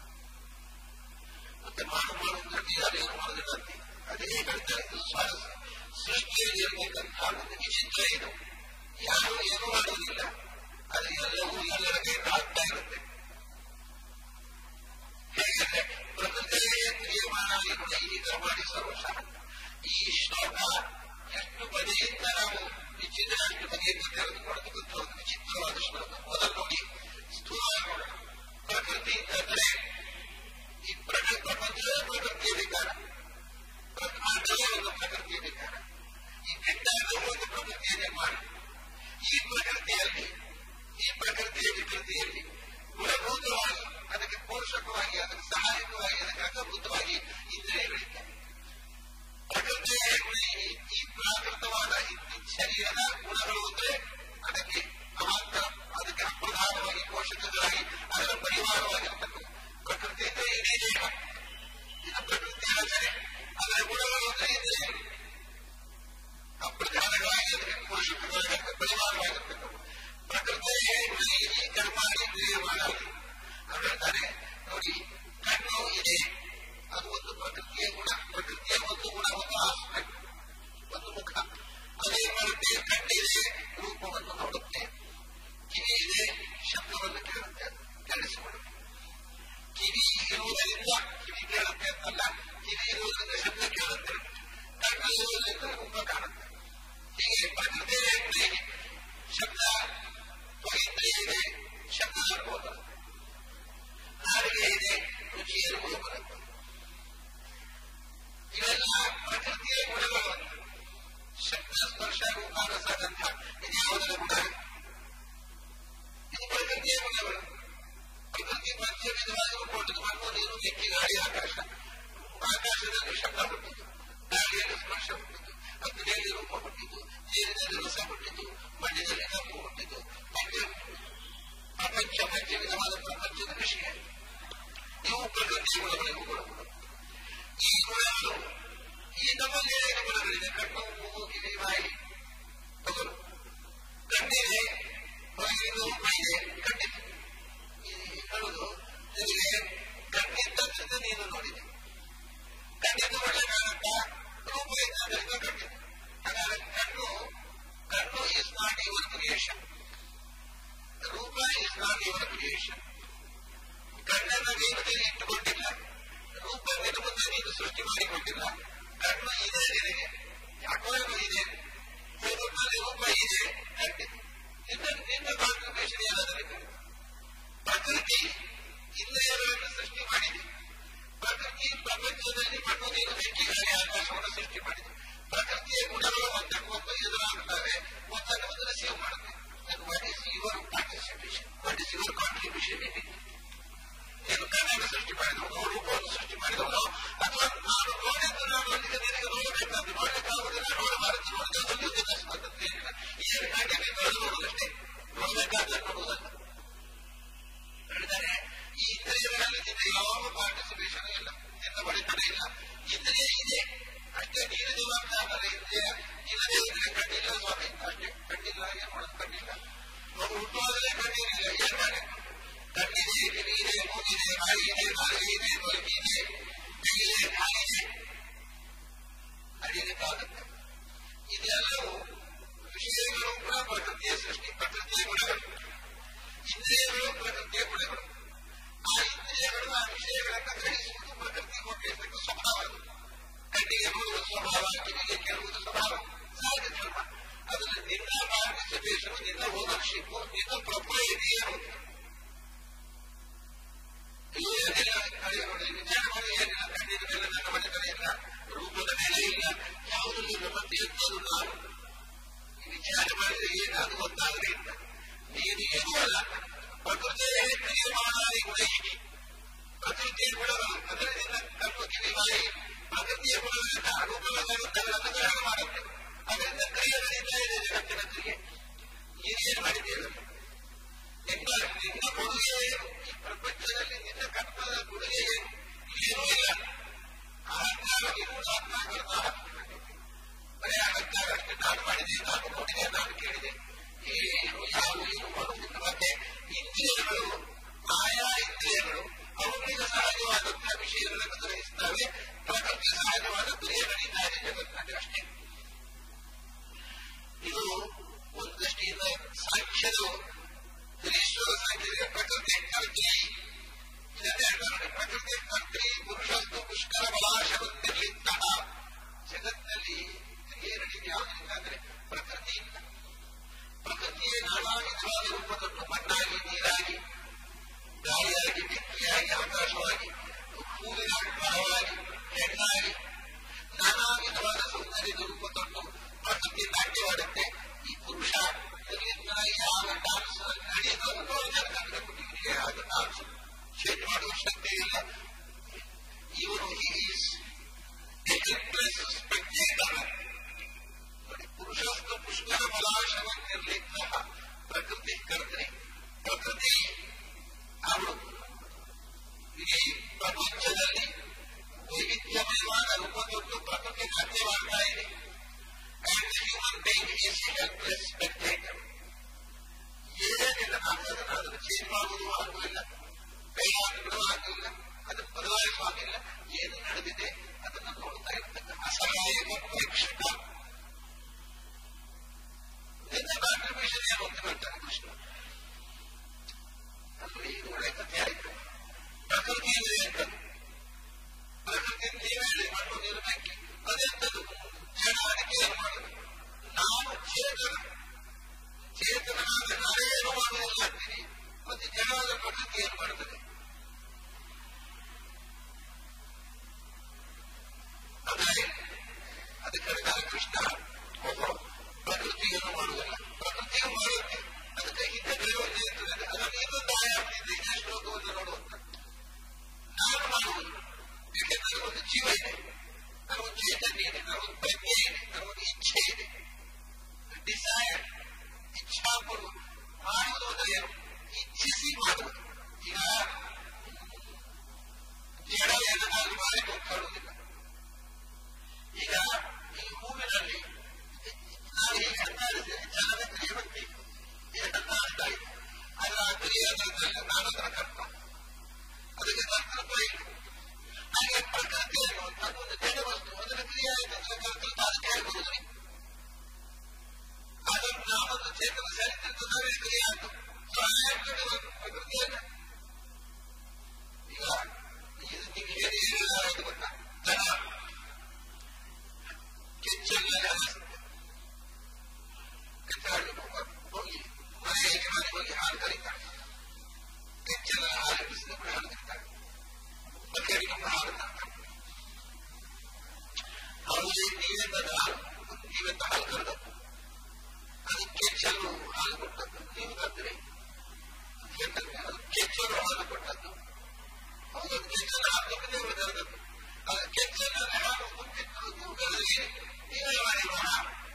ಮತ್ತೆ ಮಾಡುವುದಕ್ಕೆ ಯಾರು ಏನು ಮಾಡುವುದಿಲ್ಲ ಅಂತ ಅದೇ ಹೇಳ್ತಾರೆ. ಇದು ಸ್ವಾರಸ್ಯ. ಸೃಷ್ಟಿಯಲ್ಲಿ ಇರಬೇಕಂತ ಒಂದು ವಿಚಿತ್ರ ಇದು. ಯಾರು ಏನು ಮಾಡುವುದಿಲ್ಲ, ಅದು ಎಲ್ಲವೂ ಎಲ್ಲರ ಕೈಯಿಂದ ಆಗ್ತಾ ಇರುತ್ತೆ. ಹೇಗೆಂದ್ರೆ ಪ್ರಕೃತಿಯೇ ಕ್ರಿಯಮಾನಾನಿ ಗುಣೈ ಕರ್ಮಾಣಿ ಸರ್ವಶಃ. ಈ ಶ್ಲೋಕ ಎಷ್ಟು ಬಗೆಯಿಂದ ನಾವು ವಿಚಿತ್ರ ಅಷ್ಟು ಬಗೆಯಿಂದ ತೆಗೆದುಕೊಳ್ಳತಕ್ಕಂಥ ಒಂದು ವಿಚಿತ್ರವಾದ ಶ್ಲೋಕ. ಮೊದಲು ನೋಡಿ, ಸ್ಥೂಲ ನೋಡೋಣ. ಪ್ರಕೃತಿ ಅಂತಂದ್ರೆ ಈ ಪ್ರಪಂಚವೇ ಪ್ರಕೃತಿಯ ವಿಕಾರ, ಬ್ರಹ್ಮಾಂಡವೇ ಒಂದು ಪ್ರಕೃತಿಯ ವಿಕಾರ, ಈ ಬೆಟ್ಟವೂ ಒಂದು ಪ್ರಕೃತಿಯ ನಿರ್ಮಾಣ. ಈ ಪ್ರಕೃತಿಯ ವಿಕೃತಿಯಲ್ಲಿ ಮೂಲಭೂತವಾಗಿ ಅದಕ್ಕೆ ಪೋಷಕವಾಗಿ ಅದಕ್ಕೆ ಸಹಾಯಕವಾಗಿ ಅದಕ್ಕೆ ಅಂಗಭೂತವಾಗಿ ಇಂದ್ರಿಯಗಳಿದ್ದಾರೆ. ಪ್ರಕೃತಿಯ ಈ ಪ್ರಾಕೃತವಾದ ಶರೀರದ ಗುಣಗಳು ಅಂದ್ರೆ ಅದಕ್ಕೆ ಅವಾಂತರ, ಅದಕ್ಕೆ ಅಪ್ರಧಾನವಾಗಿ ಪೋಷಕಗಳಾಗಿ ಅದರ ಪರಿವಾರವಾಗಿರ್ತಕ್ಕಂಥ ಪ್ರಕೃತಿ ಅಂದ್ರೆ ಇಡೀ ದೇಹ. ಇದು ಪ್ರಕೃತಿಯ ರಚನೆ. ಅದರ ಗುಣಗಳು ಅಂದ್ರೆ ಇಂದ್ರಿಯಗಳು ಅಪ್ರಧಾನಗಳಾಗಿ ಅದಕ್ಕೆ ಪೋಷಕಗಳಾಗಿ ಪರಿವಾರವಾಗಿರ್ತಕ್ಕಂಥ ಪ್ರಕೃತಿಯೇ ಈ ಕರ್ಮಾಣಿ ಕ್ರಿಯಮಾನಾನಿ. ಅವ್ರು ಹೇಳ್ತಾರೆ ನೋಡಿ, ಕಣ್ಣು ಇದೆ, ಅದು ಒಂದು ಪ್ರಕೃತಿಯ ಗುಣ, ಪ್ರಕೃತಿಯ ಒಂದು ಗುಣ, ಒಂದು ಆಸ್ಪೆಕ್ಟ್, ಒಂದು ಮುಖ. ಅದೇನ್ ಮಾಡುತ್ತೆ, ಕಣ್ಣಿದೆ ರೂಪವನ್ನು ನೋಡುತ್ತೆ, ಕಿವಿ ಇದೆ ಶಬ್ದವನ್ನು ಕೇಳುತ್ತೆ, ಕೇಳಿಸಿಕೊಳ್ಳುತ್ತೆ. ಕಿವಿ ಇರುವುದರಿಂದ ಕಿವಿ ಕೇಳುತ್ತೆ ಅಂತಲ್ಲ, ಕಿವಿ ಇರುವುದರಿಂದ ಶಬ್ದ ಕೇಳುತ್ತೆ, ಕಣ್ಣು ಇರುವುದರಿಂದ ರೂಪ ಕಾಣುತ್ತೆ. ಹೀಗೆ ಪ್ರಕೃತಿಯ ಶಬ್ದ ಇಂದ್ರಿಯ ಇದೆ, ಶಬ್ದ ಅನುಭವ, ನಾಲಿಗೆ ಇದೆ, ರುಚಿ ಅನುಭವ ಬರುತ್ತೆ. ಇವೆಲ್ಲ ಪ್ರಕೃತಿಯ ಗುಣಗಳು. ಶಬ್ದ ಸ್ಪರ್ಶ ರೂಪ ರಸ ಗಂಧ ಇದು ಯಾವುದರ ಗುಣ? ಇದು ಪ್ರಕೃತಿಯ ಗುಣಗಳು. ಪ್ರಕೃತಿ ಪಂಚವಿಧವಾಗಿ ರೂಪುಗೊಂಡಿದ್ದು. ಮಣ್ಣು, ನೀರು, ಬೆಂಕಿ, ಗಾಳಿ, ಆಕಾಶ. ಆಕಾಶದಲ್ಲಿ ಶಬ್ದ ಹುಟ್ಟಿತು, ಗಾಳಿಯಲ್ಲಿ ಸ್ಪರ್ಶ ಹುಟ್ಟಿತು, ಅಗ್ನಿಯಲ್ಲಿ ರೂಪ ಹುಟ್ಟಿತು, ನೀರಿನಲ್ಲಿ ರಸ ಹುಟ್ಟಿತು, ಮಣ್ಣಿನಲ್ಲಿ ಕಪ್ಪು ಹುಟ್ಟಿತು. ಪ್ರಪಂಚ ಪಂಚವಿಧವಾದ ಪ್ರಪಂಚದ ವಿಷಯ. ಇವು ಪ್ರಕೃತಿಯ ಗುಣಗಳಿಗೂ ಗುಣಗಳು. ಈ ಗುಣಗಳು ಈ ನಮ್ಮಲ್ಲಿ ಏನು ಗುಣಗಳಿದೆ? ಕಣ್ಣು, ಮೂಗು, ಕಿವಿ, ಬಾಯಿ, ತೊಗಲು. ಕಣ್ಣಿದೆ, ಹೊರಗಿನ ರೂಪ ಇದೆ, ಕಣ್ಣಿದೆ. ಈ ಹೇಳುವುದು ನಿಮಗೆ ಕಣ್ಣಿದ್ದ ತಕ್ಷಣ ನೀನು ನೋಡಿದೆ. ಕಣ್ಣಿದ್ದು ಒಳ್ಳೆದಾಗಂತ ರೂಪ ಇದ್ದರಿಂದ ಕಣ್ಣಿದೆ. ಹಾಗಾದ್ರೆ ಕಣ್ಣು ಈಸ್ ನಾಟ್ ಯುವರ್ ಕ್ರಿಯೇಷನ್, ರೂಪ ಈಸ್ ನಾಟ್ ಯುವರ್ ಕ್ರಿಯೇಷನ್. ಕಣ್ಣನ್ನು ನೀನು ಇಟ್ಟುಕೊಂಡಿಲ್ಲ, ರೂಪ ನಿನ್ನ ಮುಂದೆ ನೀನು ಸೃಷ್ಟಿ ಮಾಡಿಕೊಂಡಿಲ್ಲ. ಕಣ್ಣು ಇದೆ ನಿನಗೆ, ಯಾಕೋ ಇದೆ, ರೂಪದಲ್ಲಿ ರೂಪ ಇದೆ, ಕಣ್ಣಿದೆ. ನಿನ್ನ ಕಾನ್ಸಂಟ್ರೇಷನ್ ಏನಾದರೆ ಪ್ರಕೃತಿ ಇಂದ್ರಿಯಗಳನ್ನು ಸೃಷ್ಟಿ ಮಾಡಿದೆ. ಪ್ರಕೃತಿ ಪ್ರಪಂಚದಲ್ಲಿ ಮಣ್ಣು, ನೀರು, ಬೆಂಕಿ, ಗಾಳಿ, ಆಕಾಶವನ್ನು ಸೃಷ್ಟಿ ಮಾಡಿದೆ. ಪ್ರಕೃತಿಯ ಗುಣಗಳು ಒಂದಕ್ಕೊಂದು ಎದುರಾಗುತ್ತವೆ, ಒಂದನ್ನು ಒಂದು ರಿಸೀವ್ ಮಾಡುತ್ತೆ. What is your participation, what is your contribution in it? ಏನು ಕಣ್ಣನ್ನು ಸೃಷ್ಟಿ ಮಾಡಿದವನು, ರೂಪವನ್ನು ಸೃಷ್ಟಿ ಮಾಡಿದವನು, ಅಥವಾ ನಾನು ನೋಡಿದ್ದು ನಾನು ಅಲ್ಲಿಗೆ ನಿನಗೆ ನೋಡಬೇಕಾದ್ದು, ನೋಡಬೇಕಾಗುವುದಿಲ್ಲ, ನೋಡಬಾರದು, ನೋಡಿದಲ್ಲಿ ಸ್ವಾತಂತ್ರ್ಯ ಇಲ್ಲ. ಏನು ಹಾಗೆ ನೋಡುವುದಷ್ಟೇ, ನೋಡಬೇಕಾದ್ರೆ ನೋಡುವುದಲ್ಲ. ಹೇಳಿದರೆ ಈ ಇಂದ್ರಿಯಗಳಲ್ಲಿ ನಿನ್ನ ಯಾವ ಪಾರ್ಟಿಸಿಪೇಷನ್ ಇಲ್ಲ, ನಿನ್ನ ಬಳಿತನ ಇಲ್ಲ. ಇಂದ್ರಿಯ ಇದೆ ಅಷ್ಟೇ, ನೀನು ಜವಾಬ್ದಾರ. ಇಂದ್ರಿಯ ಇಲ್ಲದೆ ಇದ್ರೆ ಕಣ್ಣಿಲ್ಲ ಸ್ವಾಮಿ, ಅಷ್ಟೇ. ಕಣ್ಣಿಲ್ಲ, ಏನ್ ಮಾಡೋದು? ಕಣ್ಣಿಲ್ಲ. ಮಗು ಹುಟ್ಟುವಾಗಲೇ ಕಣ್ಣೀರಿಲ್ಲ, ಏನ್ ಮಾಡಿ? ಕಣ್ಣಿದೆ, ಕಿವಿಯಿದೆ, ಮೂಗಿದೆ, ಬಾಯಿ ಇದೆ, ನಾಲಿಗೆ ಇದೆ, ತೊಲಗಿ ಇದೆ, ಕೈಯಿದೆ, ಕಾಲಿದೆ, ಅಡಿಯಲಿಕ್ಕಾಗುತ್ತೆ. ಇದೆಲ್ಲವೂ ವಿಷಯಗಳು ಕೂಡ ಪ್ರಕೃತಿಯ ಸೃಷ್ಟಿ, ಪ್ರಕೃತಿಯ ಗುಣಗಳು. ಇಂದ್ರಿಯಗಳು ಪ್ರಕೃತಿಯ ಗುಣಗಳು. ಆ ಇಂದ್ರಿಯಗಳು ಆ ವಿಷಯಗಳನ್ನು ಗ್ರಹಿಸುವುದು ಪ್ರಕೃತಿ ಕೊಟ್ಟಿರ್ತಕ್ಕ ಸ್ವಭಾವ. ಅದು ಕಣ್ಣಿಗೆ ನೋಡುವ ಸ್ವಭಾವ, ಕಿವಿಗೆ ಕೇಳುವುದು ಸ್ವಭಾವ, ಸಹಜ ಧರ್ಮ. ಅದನ್ನು ನಿನ್ನ ಪಾರ್ಟಿಸಿಪೇಷನ್, ನಿನ್ನ ಓನರ್ಶಿಪ್, ನಿನ್ನ ಪ್ರೊಪ್ರೈಟಿ ಇರುವುದು. ಏನಿಲ್ಲ ಕಡೆ ನೋಡಿ, ವಿಚಾರ ಮಾಡಿ ಏನಿಲ್ಲ. ಕಣ್ಣಿನ ಮೇಲೆ ನನ್ನ ಬಳಿತನ ಇಲ್ಲ, ರೂಪದ ಮೇಲೆ ಇಲ್ಲ, ಯಾವುದನ್ನು ಮತ್ತೆ ಎಂತದ್ದು ನಾನು ವಿಚಾರ ಮಾಡಿದ್ರೆ ಏನಾದ್ರು ಗೊತ್ತಾಗಲೇ ಇಲ್ಲ. ನೀನು ಏನೂ ಅಲ್ಲ, ಪ್ರಕೃತಿಯೇ ಕ್ರಿಯಮಾಣಾದಿ ಗುಣ ಹೀಗೆ. ಪ್ರಕೃತಿಯ ಗುಣಗಳು ಅಂದರೆ ನಿನ್ನ ಕಣ್ಣು, ಕಿವಿ, ಬಾಯಿ ಪ್ರಕೃತಿಯ ಗುಣಗಳಿಂದ ರೂಪಗಳನ್ನು ಗ್ರಹಣ ಮಾಡುತ್ತೆ. ಅದರಿಂದ ಕ್ರಿಯೆ ನಡೀತಾ ಇದೆ, ಜಗತ್ತಿನ ಕ್ರಿಯೆ. ನೀನೇನು ಮಾಡಿದ್ದೇವೆ? ನಿನ್ನ ಕೊಡುಗೆ ಏನು ಈ ಪ್ರಪಂಚದಲ್ಲಿ? ನಿನ್ನ ಕರ್ಮದ ಕೊಡುಗೆ ಏನು? ಏನೂ ಇಲ್ಲ. ಅಹಂಕಾರ ನಿರ್ಮೂಲಾತ್ಮಕ ಬರೇ ಅಹಂಕಾರ ಅಷ್ಟೇ. ನಾನು ಮಾಡಿದೆ, ನಾನು ನೋಡಿದೆ, ನಾನು ಕೇಳಿದೆ, ಏನು ಏನು ಮಾಡುವುದಿಲ್ಲ. ಮತ್ತೆ ಇಂದ್ರಿಯಗಳು, ಆಯಾ ಇಂದ್ರಿಯಗಳು ಅವುಗಳಿಗೆ ಸಹಜವಾದಂತಹ ವಿಷಯಗಳನ್ನು ಗ್ರಹಿಸ್ತವೆ. ಪ್ರಕೃತಿ ಸಹಜವಾದ ಕ್ರಿಯೆ ನಡೀತಾ ಇದೆ ಜಗತ್ತಿನಲ್ಲಿ, ಅಷ್ಟೇ. ಇದು ಒಂದು ದೃಷ್ಟಿಯಿಂದ ಸಾಂಖ್ಯದ ಈಶ್ವರ ಸಾಂಖ್ಯದ ಪ್ರಕೃತಿ ಕರ್ತ್ರಿ. ಇದನ್ನೇ ಹೇಳ್ತಾರೆ, ಪ್ರಕೃತಿ ಕರ್ತ್ರಿ ಪುರುಷಸ್ತು ಪುಷ್ಕರ ಬಲಾಶವಂತಿರ್ಲಿಂತಹ. ಜಗತ್ತಿನಲ್ಲಿ ಕ್ರಿಯೆ ನಡೀತಿ ಯಾವುದರಿಂದ ಅಂದರೆ ಪ್ರಕೃತಿಯಿಂದ. ಪ್ರಕೃತಿಯೇ ನಾನಾ ವಿಧವಾದ ರೂಪ ಕೊಟ್ಟು, ಮಣ್ಣಾಗಿ, ನೀರಾಗಿ, ಗಾಳಿಯಾಗಿ, ಬೆಂಕಿಯಾಗಿ, ಆಕಾಶವಾಗಿ, ಹೂವಿನಾಗಿ, ಮರವಾಗಿ, ಹೆಣ್ಣಾಗಿ, ನಾನಾ ವಿಧವಾದ ಸೌಂದರ್ಯದ ರೂಪ ಕೊಟ್ಟು ಪ್ರಕೃತಿ ನಾಟ್ಯವಾಡುತ್ತೆ. ಈ ಪುರುಷ ಯಾವ ಡಾನ್ಸ್ ನಡೆಯೋದು ಇವನಿಗೆ ಆದ ಡಾನ್ಸ್ ಚೇಂಜ್ ಮಾಡುವ ಶಕ್ತಿ ಇಲ್ಲ. ಇವನು ಪುರುಷಸ್ತು ಪುಷ್ಕರ ಬಲಾಶವಂತಿರ್ಲಿಂತಹ. ಪ್ರಕೃತಿ ಕರ್ತನೆ, ಪ್ರಕೃತಿ ಅವಳು ಈ ಪ್ರಪಂಚದಲ್ಲಿ ವೈವಿಧ್ಯಮಯವಾದ ರೂಪ ಕೊಟ್ಟು ಪ್ರಕೃತಿ ನಾಟ್ಯ ಮಾಡ್ತಾ ಇದೆ. And the human being is helpless spectator. ಏನಿಲ್ಲ, ನಾನು ಅದನ್ನು ಚೇಂಜ್ ಮಾಡುವುದು ಆಗುವುದಿಲ್ಲ, ಕೈಯಾಗಿ ಬಿಡುವಾಗಿಲ್ಲ, ಅದನ್ನು ಬದಲಾಯಿಸುವಾಗಿಲ್ಲ. ಏನು ನಡೆದಿದೆ ಅದನ್ನು ನೋಡ್ತಾ ಇರ್ತಕ್ಕ ಅಸಹಾಯಕ ಪ್ರೇಕ್ಷಕ. ನಿನ್ನ ಕಾಂಟ್ರಿಬ್ಯೂಷನ್ ಏನು ಅಂತ ಹೇಳ್ತಾನೆ ಕೃಷ್ಣ. ಅಂದ್ರೆ ಇದು ಒಳ್ಳೆ ಕಥೆ ಆಯಿತು. ಪ್ರಕೃತಿ ಇದೆ ಅಂತದ್ದು, ಪ್ರಕೃತಿ ನೀವೇ ಮಾಡ್ಕೊಂಡು ಇರಬೇಕು. ಅದೆಂತದ್ದು ಜಡಾಡಿಕೆ ಏನು ಮಾಡುದು? ನಾನು ಚೇತನ, ಚೇತನನಾದ ನಾನೇನು ಮಾಡುವುದಿಲ್ಲ ಅಂತೀನಿ. ಮತ್ತೆ ಜಡವಾದ ಪ್ರಕೃತಿ ಏನು ಮಾಡುತ್ತದೆ? ಅದಕ್ಕೆ ಕೃಷ್ಣ ಪ್ರಕೃತಿಯನ್ನು ಮಾಡುವುದಿಲ್ಲ, ಪ್ರಕೃತಿಯು ಮಾಡುತ್ತೆ. ಅದಕ್ಕೆ ಹಿಂದೆ ಬೆಳೆಯುವಂತೆ ಇರ್ತದೆ. ಅದನ್ನು ಇನ್ನೊಂದು ಆಯಾಮದಿಂದ ಇದೇ ಶ್ಲೋಕವನ್ನು ನೋಡುವಂತ. ನಾನು ಮಾಡುವುದು ಯಾಕೆಂದ್ರೆ ಒಂದು ಜೀವ ಇದೆ, ನನಗೊಂದು ಚೈತನ್ಯ ಇದೆ, ನನಗೊಂದು ಪ್ರಜ್ಞೆ ಇದೆ, ನನಗೊಂದು ಇಚ್ಛೆ ಇದೆ. ಡಿಸೈರ್, ಇಚ್ಛಾ ಪಡುವುದು. ಮಾಡುವುದು ಅಂದರೆ ಏನು? ಇಚ್ಛಿಸಿ ಮಾಡುವುದು. ಈಗ ಜಡ ಏನನ್ನಾದ್ರೂ ಮಾಡಿ ಕಾಣುವುದಿಲ್ಲ. ಈಗ ಈ ಹೂವಿನಲ್ಲಿ ನಾವು ಈಗ ಹಣ್ಣಾಡಿದ್ದೇವೆ, ಜನದ ಕ್ರಿಯೆ ಬಂದಿ ಹಣ್ಣಾಡ್ತಾ ಇದೆ. ಅದರ ಕ್ರಿಯೆಯಾದ್ರಿಂದ ನಾನದರ ಕರ್ತ, ಅದಕ್ಕೆ ಕರ್ತೃತ್ವ ಇಲ್ಲ. ಹಾಗೆ ಪ್ರಕೃತಿ ಅನ್ನುವಂಥದ್ದು ಒಂದು ಜಡ ವಸ್ತು, ಅದರ ಕ್ರಿಯೆ ಆಯಿತು, ಅದರ ಕರ್ತೃತ್ವ ಅದಕ್ಕೆ ಬರುವುದಿಲ್ಲ. ಅದನ್ನು ನಾವೊಂದು ಚೇತನ ಸರಿತಿರ್ತದೆ, ಕ್ರಿಯೆ ಆಯಿತು, ಪ್ರಕೃತಿಯಲ್ಲ. ಈಗ ಇದು ನಿಮಗೆ ಹೇಳಲಾರದು ಗೊತ್ತಾ? ದನ ಕೆಚ್ಚಲ್ಲ ಹೋಗಿ ಮನೆಯಲ್ಲಿ ಮನೆ ಹೋಗಿ ಹಾಲು ಕರೀತಾರೆ. ಕೆಚ್ಚಲ್ಲ ಹಾಲು ಬಿಸಿದ ಕೂಡ ಹಾಲು ಕರೀತಾರೆ, ಬಕೆಟ್ ನಮ್ಮ ಹಾಲು ತರ್ತಾರೆ. ಅವರಿಗೆ ನೀವೆಂತ ಹಾಲು ಕರೆದದ್ದು, ಅದು ಕೆಚ್ಚಲು ಹಾಲು ಕೊಟ್ಟದ್ದು. ನೀವು ಕರೆದ್ರೆ ಅದಕ್ಕೆ ಕೊಡ್ತೀನಿ, ನೀವೇ ಮಾಡಿ ನೋಡ.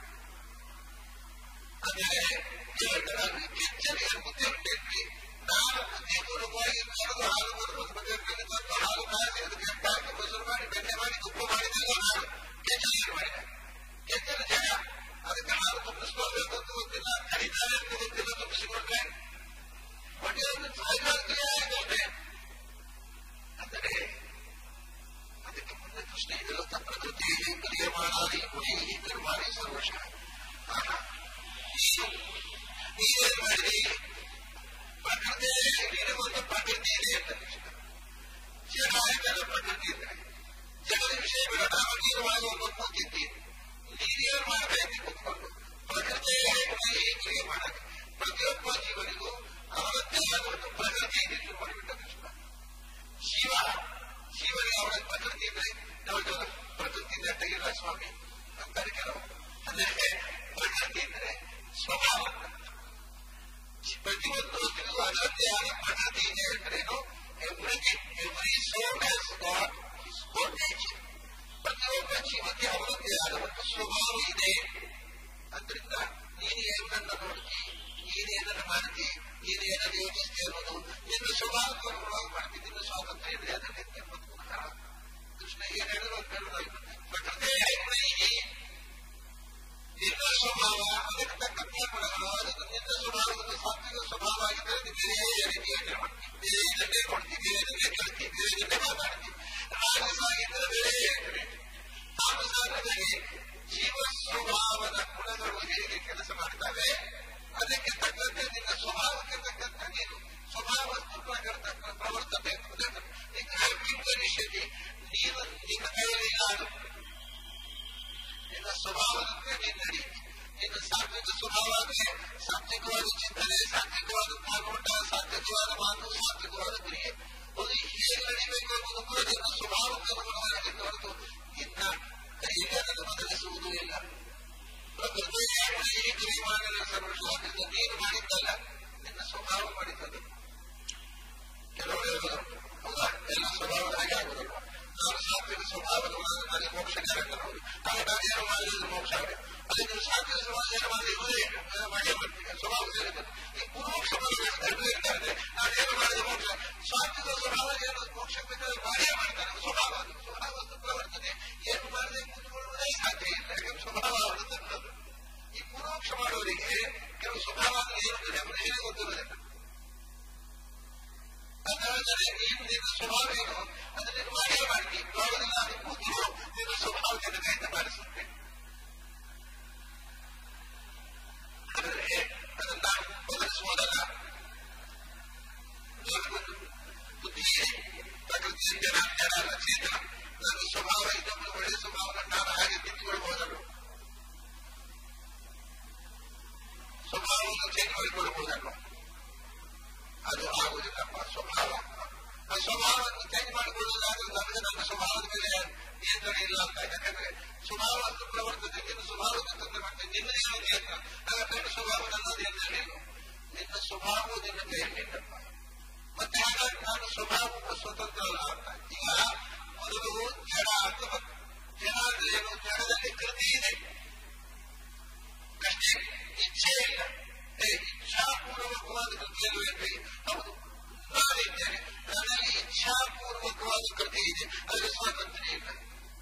ಅಂದರೆ ಕೆಚ್ಚಲಿಗೆ ಬುದ್ಧಿ ಉಂಟೇನ್ರಿ, ನಾನು ಬುದ್ಧಿಪೂರ್ವಕವಾಗಿ ನೋಡುದು ಹಾಲು ಬರುವುದು ಬಗ್ಗೆ ತಂದು ಹಾಲು ಕಾಯಿಸಿ ಅದು ಕೆಟ್ಟಾಕಿ ಮೊಸರು ಮಾಡಿ ಬೆಣ್ಣೆ ಮಾಡಿ ತುಪ್ಪ ಮಾಡಿದೆಲ್ಲ ನಾನು ಕೆಚ್ಚಲಿಗೆ ಮಾಡಿದೆ. ಕೆಚ್ಚಲ ಜನ ಅದಕ್ಕೆ ಹಾಲು ತುಂಬಿಸ್ಕೊಳ್ಬೇಕು ಅಂತ ಗೊತ್ತಿಲ್ಲ, ಕಡಿತಾರೆ ಅಂತ ಗೊತ್ತಿಲ್ಲ, ತುಂಬಿಸಿಕೊಂಡ್ರೆ ಹೊಟ್ಟೆಯನ್ನು ಸಾಯ್ಕಾಲ್ಕಲೇ ಆಯ್ತಷ್ಟೇ. ಅಂದರೆ ಅದಕ್ಕೆ ಮುಂದೆ ಕೃಷ್ಣ ಇದೆಲ್ಲ ಪ್ರಕೃತಿ ಕ್ರಿಯಮಾಣಿ ಗುಣಿ ನಿರ್ಮಾಣಿ ಸರ್ವಶ. ನೀವೇನ್ ಮಾಡಿದ್ರಿ? ಪ್ರಕೃತಿ ನಿನಗೊಂದು ಪ್ರಕೃತಿ ಇದೆ ಅಂತ ಕೃಷ್ಣ. ಜಡ ಇದೆಲ್ಲ ಪ್ರಕೃತಿ ಇದ್ರೆ ಜಗದ ವಿಷಯಗಳ ನಾವು ನೀರು ಒಳಗೆ ಒಂದು ಕೂತಿದ್ದೀವಿ, ನೀರೇನು ಮಾಡಬೇಕು ಕೂತ್ಕೊಂಡು ಪ್ರಕೃತಿಯೇ ಕ್ರಿಯೆ ಮಾಡಕ್ಕೆ ಪ್ರತಿಯೊಬ್ಬ ಜೀವನಿಗೂ ಅವರದ್ದೇ ಆದ ಒಂದು ಪ್ರಕೃತಿ ಇದೆ ಶುರು ಮಾಡಿಬಿಟ್ಟ ಕೃಷ್ಣ. ಶಿವನಿಗೆ ಅವಳ ಪ್ರಕೃತಿ ಇದ್ರೆ ಯಾವುದು ಪ್ರಕೃತಿ ನೆಟ್ಟಗಿಲ್ಲ ಸ್ವಾಮಿ ಅಂತಾರೆ ಕೆಲವು. ಅಂದರೆ ಪ್ರಕೃತಿ ಇದ್ರೆ ಸ್ವಭಾವ, ಪ್ರತಿಯೊಂದು ಅದರದ್ದೇ ಆದ ಪ್ರಕೃತಿ ಇದೆ ಅಂದ್ರೇನು? Every soul has got his own nature. ಪ್ರತಿಯೊಬ್ಬ ಜೀವಕ್ಕೆ ಅವರದ್ದೇ ಆದ ಒಂದು ಸ್ವಭಾವ ಇದೆ. ಅದರಿಂದ ನೀನು ಏನನ್ನ ನೋಡ್ತಿ, ನೀನೇನನ್ನ ಮಾಡ್ತಿ, ನೀನೇನನ್ನು ಯೋಚಿಸ್ತಿ ಅನ್ನೋದು ನಿನ್ನ ಸ್ವಭಾವವಾಗಿ ಮಾಡ್ತಿ. ನಿನ್ನ ಸ್ವಾತಂತ್ರ್ಯ ಇದೆ, ಅದನ್ನೇ ಕೃಷ್ಣ ಏನ್ ಹೇಳಿದ್ರು ಅಂತ ಹೇಳೋದಾಯ್ತು. ಪ್ರಕೃತಿಯೇ ನಿನ್ನ ಸ್ವಭಾವ, ಅದಕ್ಕೆ ತಕ್ಕಂತೆ ಗುಣಗಳು, ಅದಕ್ಕೆ ನಿನ್ನ ಸ್ವಭಾವದ ಸಾತ್ವಿಕ ಸ್ವಭಾವ ಆಗಿದ್ದರೆ ಬೇರೆ ರೀತಿಯಾಗಿ ಮಾಡ್ತೀವಿ, ಬೇರೆ ಇದನ್ನೇ ಕೊಡ್ತೀವಿ, ಬೇರೆ ಇದನ್ನೇ ಕೇಳ್ತೀವಿ, ಬೇರೆ ಇದನ್ನೇ ಮಾತಾಡ್ತೀವಿ. ರಾಜಸಾಗಿದ್ದರೆ ಬೇರೆ ಹೇಳ್ತೀವಿ. ತಾಮಸಾಗದಲ್ಲಿ ಜೀವ ಸ್ವಭಾವದ ಗುಣಗಳು ಹೇಗೆ ಕೆಲಸ ಮಾಡ್ತವೆ ಅದಕ್ಕೆ ತಕ್ಕಂತೆ ನಿನ್ನ ಸ್ವಭಾವಕ್ಕೆ ತಕ್ಕಂತೆ ನೀನು ಸ್ವಭಾವ ಪ್ರವರ್ತತೆ ನಿಶ್ಚಯಿಸಿ ನೀನು ನಿನ್ನ ಕೈಯಲ್ಲಿ ಯಾರು ನಿನ್ನ ಸ್ವಭಾವದಂತೆ ನೀನು ನಡೀತಿ. ನಿನ್ನ ಸಾತ್ವಿಕ ಸ್ವಭಾವ ಆದರೆ ಸಾತ್ವಿಕವಾದ ಚಿಂತನೆ, ಸಾತ್ವಿಕವಾದಂತಹ ನೋಟ, ಸಾತ್ವಿಕವಾದ ಮಾತು, ಸಾತ್ವಿಕವಾದ ಕ್ರಿಯೆ, ಅದು ಹೇಗೆ ನಡೀಬೇಕು ಅನ್ನೋದು ಕೂಡ ನಿನ್ನ ಸ್ವಭಾವಕ್ಕೆ ಅನುಗುಣವಾಗಿ ಹೊರತು ನಿನ್ನ ಕೈಗೆ ಅದನ್ನು ಬದಲಿಸುವುದೂ ಇಲ್ಲ. ಪ್ರಕೃತಿಯೇ ಕ್ರಿಯೆ ಮಾಡಿದ ಸರ್ವಶ್ವಾಸದಿಂದ ನೀನು ಮಾಡಿದ್ದಲ್ಲ, ನಿನ್ನ ಸ್ವಭಾವ ಮಾಡಿದ್ದದು. ಕೆಲವರು ಹೇಳುವುದು ಹೌದಾ, ಎಲ್ಲ ಸ್ವಭಾವದ ಹಾಗೆ ಆಗುವುದಲ್ವ. ನಾನು ಸಾತ್ವಿಕ ಸ್ವಭಾವದ ನನಗೆ ಮೋಕ್ಷ ಕಾರ್ಯಕ್ರಮಗಳು ಆಗ ನಾನೇನು ಮಾಡಿದ್ರೆ ಮೋಕ್ಷ ಆಗಿದೆ. ಅದೇ ನೀವು ಸಾತ್ವಿಕ ಸ್ವಭಾವ ಮಾಡಿರುವುದೇ ಮಾಡೇ ಮಾಡ್ತೀವಿ, ಸ್ವಭಾವ ಸೇರಿದ್ದು. ಈ ಪೂರ್ವೋಕ್ಷ ಇರ್ತಾರೆ, ನಾನೇನು ಮಾಡಿದ ಮೋಕ್ಷ. ಸಾತ್ವಿಕ ಸ್ವಭಾವ ಏನು ಮೋಕ್ಷ ಬೇಕಾದ್ರೆ ಮಾಡೇ ಮಾಡ್ತಾರೆ. ಸ್ವಭಾವ ಅದು ಸ್ವಭಾವದ ಪ್ರವರ್ತನೆ ಏನು ಮಾಡದೆ ಕೂತ್ಕೊಳ್ಳುವುದೇ ಸಾಧ್ಯ ಇಲ್ಲ, ಯಾಕಂದ್ರೆ ಸ್ವಭಾವ ಅವರದ್ದು. ಈ ಪೂರ್ವೋಕ್ಷ ಮಾಡುವವರಿಗೆ ಕೆಲವು ಸ್ವಭಾವ ಅಂದ್ರೆ ಏನಿದೆ ಅವನು ಹೇಗೆ ಗೊತ್ತಿರೋದಿಲ್ಲ. ಅದರಲ್ಲಿ ನೀನು ನಿನ್ನ ಸ್ವಭಾವ ಏನು ಅದನ್ನು ಮಾಡೇ ಮಾಡ್ತೀವಿ, ಮಾಡೋದಿಲ್ಲ ಅದು ಕೂತು ನಿನ್ನ ಸ್ವಭಾವ ಜನತೆಯಿಂದ ಮಾಡಿಸುತ್ತೆ. ಆದರೆ ಅದನ್ನ ಬದಲಿಸುವುದಲ್ಲ. ಬುದ್ಧಿ ಪ್ರಕೃತಿಯ ಜನ ಅಲ್ಲ, ಚೇತನ. ನನ್ನ ಸ್ವಭಾವ ಇದೊಂದು ಒಳ್ಳೆಯ ಸ್ವಭಾವವನ್ನು ನಾನು ಹಾಗೆ ತಿದ್ದುಕೊಳ್ಬಹುದಲ್ಲ, ಸ್ವಭಾವವನ್ನು ಚೇಂಜ್ ಮಾಡಿಕೊಳ್ಳಬಹುದಲ್ವ? ಅದು ಆಗುವುದಿಲ್ಲಪ್ಪ. ಸ್ವಭಾವ ಆ ಸ್ವಭಾವವನ್ನು ಚೇಂಜ್ ಮಾಡಿಕೊಳ್ಳುವುದಾದ್ರೆ ನಮಗೆ ನನ್ನ ಸ್ವಭಾವದ ಮೇಲೆ ನಿಯಂತ್ರಣ ಇಲ್ಲ ಅಂತ. ಯಾಕಂದ್ರೆ ಸ್ವಭಾವವನ್ನು ಪ್ರವರ್ತನೆ ನಿನ್ನ ಸ್ವಭಾವವನ್ನು ತೊಂದರೆ ಮಾಡ್ತೇನೆ, ನಿನ್ನದೇನು ನಿಯಂತ್ರಣ. ಆಗ ನನ್ನ ಸ್ವಭಾವ ನನ್ನದು ಎಂದೇನು? ನಿನ್ನ ಸ್ವಭಾವವು ನಿನ್ನ ಕೈಯಲ್ಲಿಲ್ಲಪ್ಪ. ಮತ್ತೆ ಹಾಗಾಗಿ ನಾನು ಸ್ವಭಾವಕ್ಕೂ ಸ್ವತಂತ್ರ ಅಲ್ಲ ಅಂತ. ಈಗ ಮೊದಲು ಜಡ ಅಂತ ಬಂತು. ಜಡ ಅಂದ್ರೆ ಏನು? ಜಡದಲ್ಲಿ ಕೃತಿ ಇದೆ ಅಷ್ಟೇ, ಇಚ್ಛೆ ಇಲ್ಲ. ಇಚ್ಛಾಪೂರ್ವಕವಾದ ಕೃತಿಯಲ್ಲೂ ಏನ್ರಿ? ಹೌದು, ನಾನಿದ್ದೇನೆ, ನನ್ನಲ್ಲಿ ಇಚ್ಛಾಪೂರ್ವಕವಾದ ಕೃತಿ ಇದೆ, ಅದಕ್ಕೆ ಸ್ವಾತಂತ್ರ್ಯ ಇಲ್ಲ.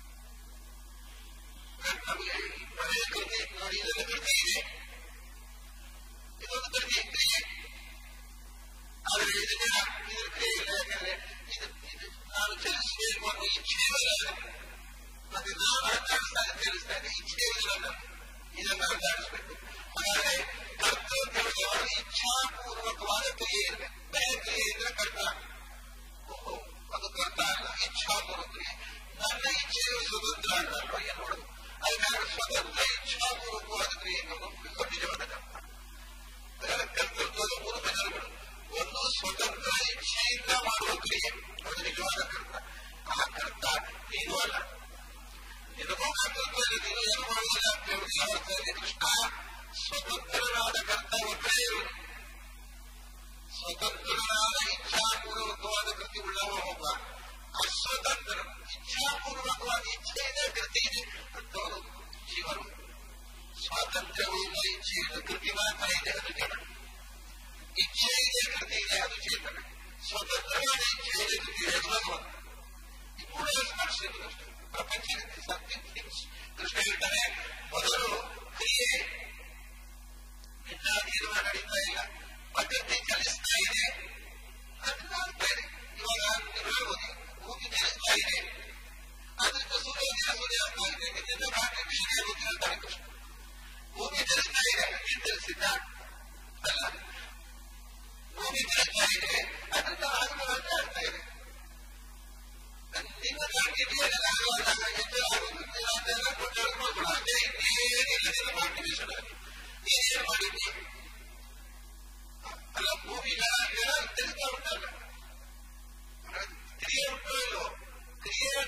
ನಮಗೆ ಮನೆಯ ಕೃತಿ ನೋಡಿ, ಇದೆಲ್ಲ ಕೃತಿ ಇದೆ, ಇದೊಂದು ಕೃತಿ ಕ್ರಿಯೆ. ಆದರೆ ಇದನ್ನ ಕ್ರಿಯೆ ಇಲ್ಲ. ಯಾಕಂದ್ರೆ ಇದು ನಾನು ಚಲಿಸಬೇಕು ಅನ್ನೋ ಇಚ್ಛೆ ಇಲ್ಲ. ಮತ್ತೆ ನಾನು ಅರ್ಥಾಡಿಸಿದಾಗ ಚಲಿಸ್ತಾನೆ, ಇಚ್ಛೆ ಇಲ್ಲ. ಇದನ್ನು ಅರ್ಥಾಡಿಸ್ಬೇಕು. ಹಾಗಾದ್ರೆ ಕರ್ತವ್ಯದವರು ಇಚ್ಛಾಪೂರ್ವಕವಾದ ಕ್ರಿಯೆ ಇರಬೇಕು. ಬೇರೆ ಕ್ರಿಯೆ ಇದ್ರೆ ಕರ್ತ, ಅದು ಕರ್ತ ಅಲ್ಲ, ಇಚ್ಛಾಪೂರ್ವಕ ಕ್ರಿಯೆ. ನನ್ನ ಇಚ್ಛೆಯು ಸ್ವತಂತ್ರ ಅಲ್ಲ ಏನು ಮಾಡೋದು? ಅದಕ್ಕಾಗಿ ಸ್ವತಂತ್ರ ಇಚ್ಛಾಪೂರ್ವಕವಾದ ಕ್ರಿಯೆಯನ್ನು ನಿಜವಾದ ಕರ್ತ. ಕರ್ತೃತ್ವದ ಮೂರು ಬೆದರುಗಳು. ಒಂದು ಸ್ವತಂತ್ರ ಇಚ್ಛೆಯಿಂದ ಮಾಡುವ ಕ್ರಿಯೆ, ಅದು ನಿಜವಾದ ಕರ್ತ. ಆ ಕರ್ತ ನೀನು ಅಲ್ಲ. ನಿನಗೂ ಕರ್ತೃತ್ವ ಇಲ್ಲ, ನೀನು ಏನು ಮಾಡುವುದಿಲ್ಲ ಅಂತ ಹೇಳುವುದು ಯಾವ ಅರ್ಥದಲ್ಲಿ? ಕೃಷ್ಣ ಸ್ವತಂತ್ರನಾದ ಕರ್ತ ಒಬ್ಬರೇ ಇರುವುದು. ಸ್ವತಂತ್ರನಾದ ಇಚ್ಛಾಪೂರ್ವಕವಾದ ಕೃತಿ ಉಳ್ಳವ ಒಬ್ಬ. ಅಸ್ವತಂತ್ರ ಇಚ್ಛಾಪೂರ್ವಕವಾದ ಇಚ್ಛೆ ಇದೆ, ಕೃತಿ ಇದೆ ಅಂತವರು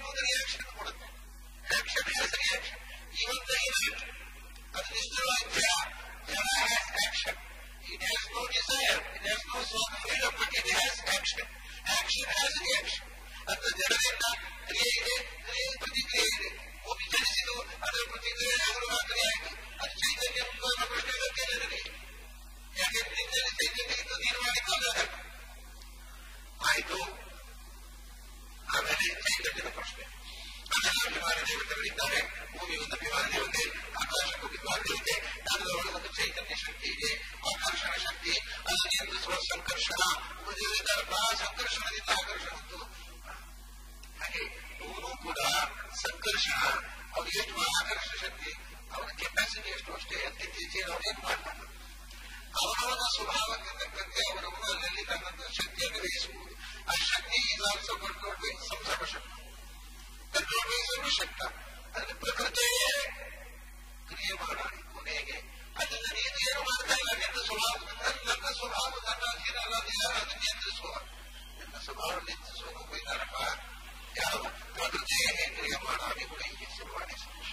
ಒಂದು ರಿಯಾಕ್ಷನ್ ಕೊಡುತ್ತೆ. Action has reaction. Even the event, ಅದು ನಿಶ್ಚಯವಾಗಿ ಜಡ has action. It has no desire, it has no soul freedom, but it has action. Action has reaction. ಅಂತ ಜನರಿಂದ ಕ್ರಿಯೆ ಇದೆ, ಕ್ರಿಯೆ ಪ್ರತಿಕ್ರಿಯೆ ಇದೆ. ಭೂಮಿ ಚಲಿಸಿದು, ಅದರ ಪ್ರತಿಕ್ರಿಯೆ ಆದರೂ ಆ ಕ್ರಿಯೆ ಆಯಿತು. ಅದು ಚೈತನ್ಯ ಅನ್ನೋ ಪ್ರಶ್ನೆ ಬಗ್ಗೆ ನನಗೆ ಯಾಕೆ ಚೈತನ್ಯ ಇದ್ದು ನೀರು ಮಾಡಿದ್ದಾಗ ಆಯಿತು. ಆಮೇಲೆ ಚೈತನ್ಯದ ಪ್ರಶ್ನೆ. ಅದೆಲ್ಲ ಅಭಿಮಾನ ದೇವತೆಗಳಿದ್ದಾರೆ. ಭೂಮಿ ಒಂದು ಅಭಿಮಾನ ದೇವತೆ, ಆಕಾಶಕ್ಕೆ ಅಭಿಮಾನ ದೇವತೆ, ಅದರೊಳಗೆ ಒಂದು ಚೈತನ್ಯ ಶಕ್ತಿ ಇದೆ, ಆಕರ್ಷಣ ಶಕ್ತಿ, ಅದನ್ನು ಎದುರಿಸುವ ಸಂಕರ್ಷಣ, ಸಂಕರ್ಷಣದಿಂದ ಆಕರ್ಷಣದ್ದು. ಹಾಗೆ ಅವನು ಕೂಡ ಸಂಕರ್ಷಣ, ಅವ್ರು ಎಷ್ಟು ಆಕರ್ಷಣ ಶಕ್ತಿ, ಅವನ ಕೆಪಾಸಿಟಿ ಎಷ್ಟು ಅಷ್ಟೇ, ಅದಕ್ಕೆ ಅವನೇನು ಮಾಡ್ತಾನೆ. ಅವನವನ ಸ್ವಭಾವಕ್ಕೆ ತಕ್ಕಂತೆ ಅವನವನು ಅಲ್ಲಲ್ಲಿ ತನ್ನಂತ ಶಕ್ತಿಯನ್ನು ಗ್ರಹಿಸುವುದು. ಆ ಶಕ್ತಿ ಈಗ ಕಂಟ್ರೋಲ್ ಬೈ ಸರ್ವಶಕ್ತ, ಕಂಟ್ರೋಲ್ ಬೈ ಸರ್ವಶಕ್ತ. ಅದನ್ನು ಪ್ರಕೃತಿಯೇ ಕ್ರಿಯೆ ಮಾಡಿ ಕೊನೆಗೆ ಅದನ್ನ ನೀನು ಏನು ಮಾಡ್ತಾ ಇಲ್ಲ. ನಿನ್ನ ಸ್ವಭಾವ, ನನ್ನ ಸ್ವಭಾವ ನನ್ನ ಅಧೀನ ಅಲ್ಲ, ಅದನ್ನು ನಿಯಂತ್ರಿಸುವ, ನಿನ್ನ ಸ್ವಭಾವ ನಿಯಂತ್ರಿಸುವ ಬೈದಾರಪ್ಪ. ಯಾವ ಪ್ರಕೃತಿಯೇ ಕ್ರಿಯೆ ಮಾಡಿ ಕೂಡ ಹೀಗೆ ಶುರುವಾಡಿ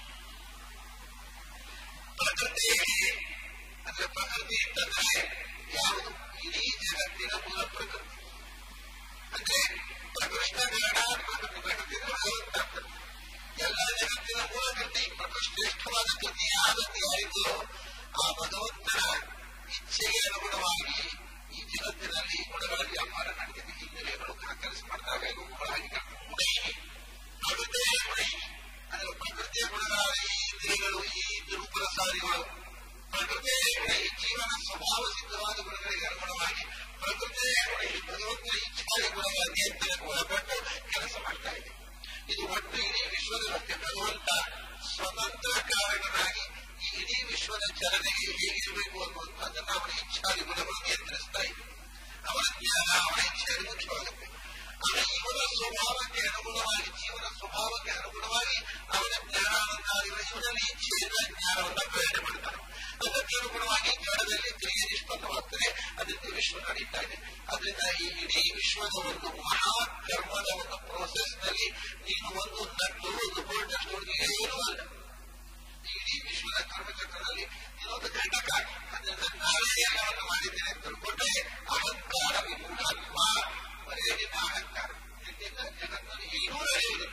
ಪ್ರಕೃತಿಯಲ್ಲಿ ಅಂದ್ರೆ ಪ್ರಕೃತಿ ಅಂತಂದ್ರೆ ಯಾವುದು? ಇಡೀ ಜಗತ್ತಿನ ಮೂಲ ಪ್ರಕೃತಿ. ಅಂದ್ರೆ ಪ್ರಕೃಷ್ಟ ಬೇಡ, ಪ್ರಕೃತಿ ಬೇಡ. ಎಲ್ಲ ಜಗತ್ತಿನ ಮೂಲ ಕೃತಿ, ಪ್ರಕೃಷ್ಟೇಷ್ಠವಾದ ಕೃತಿ ಯಾವತ್ತು ಯಾರಿಗೂ ಆ ಭಗವಂತನ ಇಚ್ಛೆಗೆ ಅನುಗುಣವಾಗಿ ಈ ಜಗತ್ತಿನಲ್ಲಿ ಗುಣಗಳ ವ್ಯಾಪಾರ ನಡೆದಿದೆ. ಹಿನ್ನೆಲೆಗಳು ಕೆಲಸ ಮಾಡ್ತಾರೆ, ಗುಣಗಳಾಗಿ ಪ್ರಕೃತಿಯೇ ಗುಣ. ಅಂದ್ರೆ ಪ್ರಕೃತಿಯ ಗುಣಗಳ ಈ ಇಂದ್ರಿಯಗಳು, ಈ ರೂಪರಸಾರಿಗಳು ಪ್ರಕೃತಿಯೇ ಗುಣ. ಈ ಜೀವನ ಸ್ವಭಾವ ಸಿದ್ಧವಾದ ಗುಣಗಳಿಗೆ ಅನುಗುಣವಾಗಿ ಪ್ರಕೃತಿಯೇ ಗುಣ. ಈ ಭಗವಂತನ ಇಚ್ಛಾದಿ ಗುಣಗಳ ನಿಯಂತ್ರಣಕ್ಕೆ ಒಳಪಟ್ಟು ಕೆಲಸ ಮಾಡ್ತಾ ಇದೆ. ಇದು ಒಟ್ಟು ಇಡೀ ವಿಶ್ವದ ಭಗವಂತ ಸ್ವತಂತ್ರ ಕಾರಣನಾಗಿ ಈ ಇಡೀ ವಿಶ್ವದ ಚಲನೆಗೆ ಹೇಗಿರಬೇಕು ಅನ್ನುವಂಥದ್ದನ್ನು ಅವನ ಇಚ್ಛಾದಿ ಗುಣಗಳು ನಿಯಂತ್ರಿಸ್ತಾ ಇದೆ. ಅವನ ಜ್ಞಾನ, ಅವನ ಇಚ್ಛೆಗೆ ಮುಖ್ಯವಾಗುತ್ತೆ. ಅವನ ಇವನ ಸ್ವಭಾವಕ್ಕೆ ಅನುಗುಣವಾಗಿ, ಜೀವನ ಸ್ವಭಾವಕ್ಕೆ ಅನುಗುಣವಾಗಿ ಅವನ ಜ್ಞಾನಾನಂದಾದಿಗಳು ಇವನಲ್ಲಿ ಇಚ್ಛೆಯಿಂದ ಜ್ಞಾನವನ್ನು ಪ್ರೇರಣೆ ಮಾಡ್ತಾನೆ. ಅದಕ್ಕೆ ಅನುಗುಣವಾಗಿ ಜ್ಞಾನದಲ್ಲಿ ಕ್ರಿಯೆ ನಿಷ್ಪನ್ನವಾಗ್ತದೆ. ಅದಕ್ಕೆ ವಿಶ್ವ ನಡೀತಾ ಇದೆ. ಅದರಿಂದ ಈ ಇಡೀ ವಿಶ್ವದ ಒಂದು ಮಹಾಕರ್ಮದ ಒಂದು ಪ್ರೋಸೆಸ್ ನಲ್ಲಿ ನೀನು ಒಂದು ನಟ್ಟು, ಒಂದು ಬೋಲ್ಟಷ್ಟು ಏನೂ ಅಲ್ಲ. ಇಡೀ ವಿಶ್ವದ ಕರ್ಮಚಕ್ರದಲ್ಲಿ ಇನ್ನೊಂದು ಘಟಕ. ಅದರಿಂದ ನಾವೇ ಎಲ್ಲವನ್ನು ಮಾಡಿದ್ದೇನೆ ಅಂತ ತಿಳ್ಕೊಂಡ್ರೆ ಅಹಂಕಾರ ವಿಮೂಢತ್ವ, ಮರ್ಯಾದಿನ ಅಹಂಕಾರ. ನಿನ್ನಿಂದ ಜಗತ್ತಿನಲ್ಲಿ ಏನೂ ನಡೆಯುವುದಿಲ್ಲ.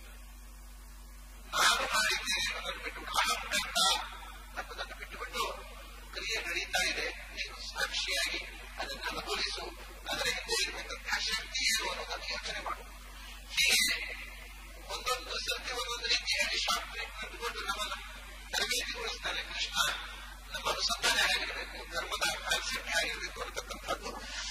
ನಾನು ಮಾಡಿದ್ದೇನೆ ಅನ್ನೋದನ್ನು ಬಿಟ್ಟುಬಿಟ್ಟು ಅಹಂಕಾರ ಅನ್ನೋದನ್ನು ಬಿಟ್ಟುಬಿಟ್ಟು ಕ್ರಿಯೆ ನಡೀತಾ ಇದೆ, ನೀನು ಸಾಕ್ಷಿಯಾಗಿ ಅದನ್ನು ಅನುಭವಿಸು. ಅದರ ಹಿಂದೆ ಇರಬೇಕಂತ ಶಕ್ತಿ ಏನು ಅನ್ನೋದನ್ನು ಯೋಚನೆ ಮಾಡು. ಹೀಗೆ ಒಂದೊಂದು ಸರ್ತಿ ಒಂದೊಂದು ರೀತಿಯಲ್ಲಿ ಶಾರ್ಟ್ ಟ್ರೀಟ್ಮೆಂಟ್ ಕೊಟ್ಟು ನಮ್ಮನ್ನು ತರಬೇತಿಗೊಳಿಸ್ತಾನೆ ಕೃಷ್ಣ. ನಮ್ಮ ಅನುಸಂಧಾನ ಆಗಿರಬೇಕು, ಧರ್ಮದ ಕಾನ್ಸೆಪ್ಟ್ ಆಗಿರಬೇಕು ಅನ್ನತಕ್ಕಂಥದ್ದು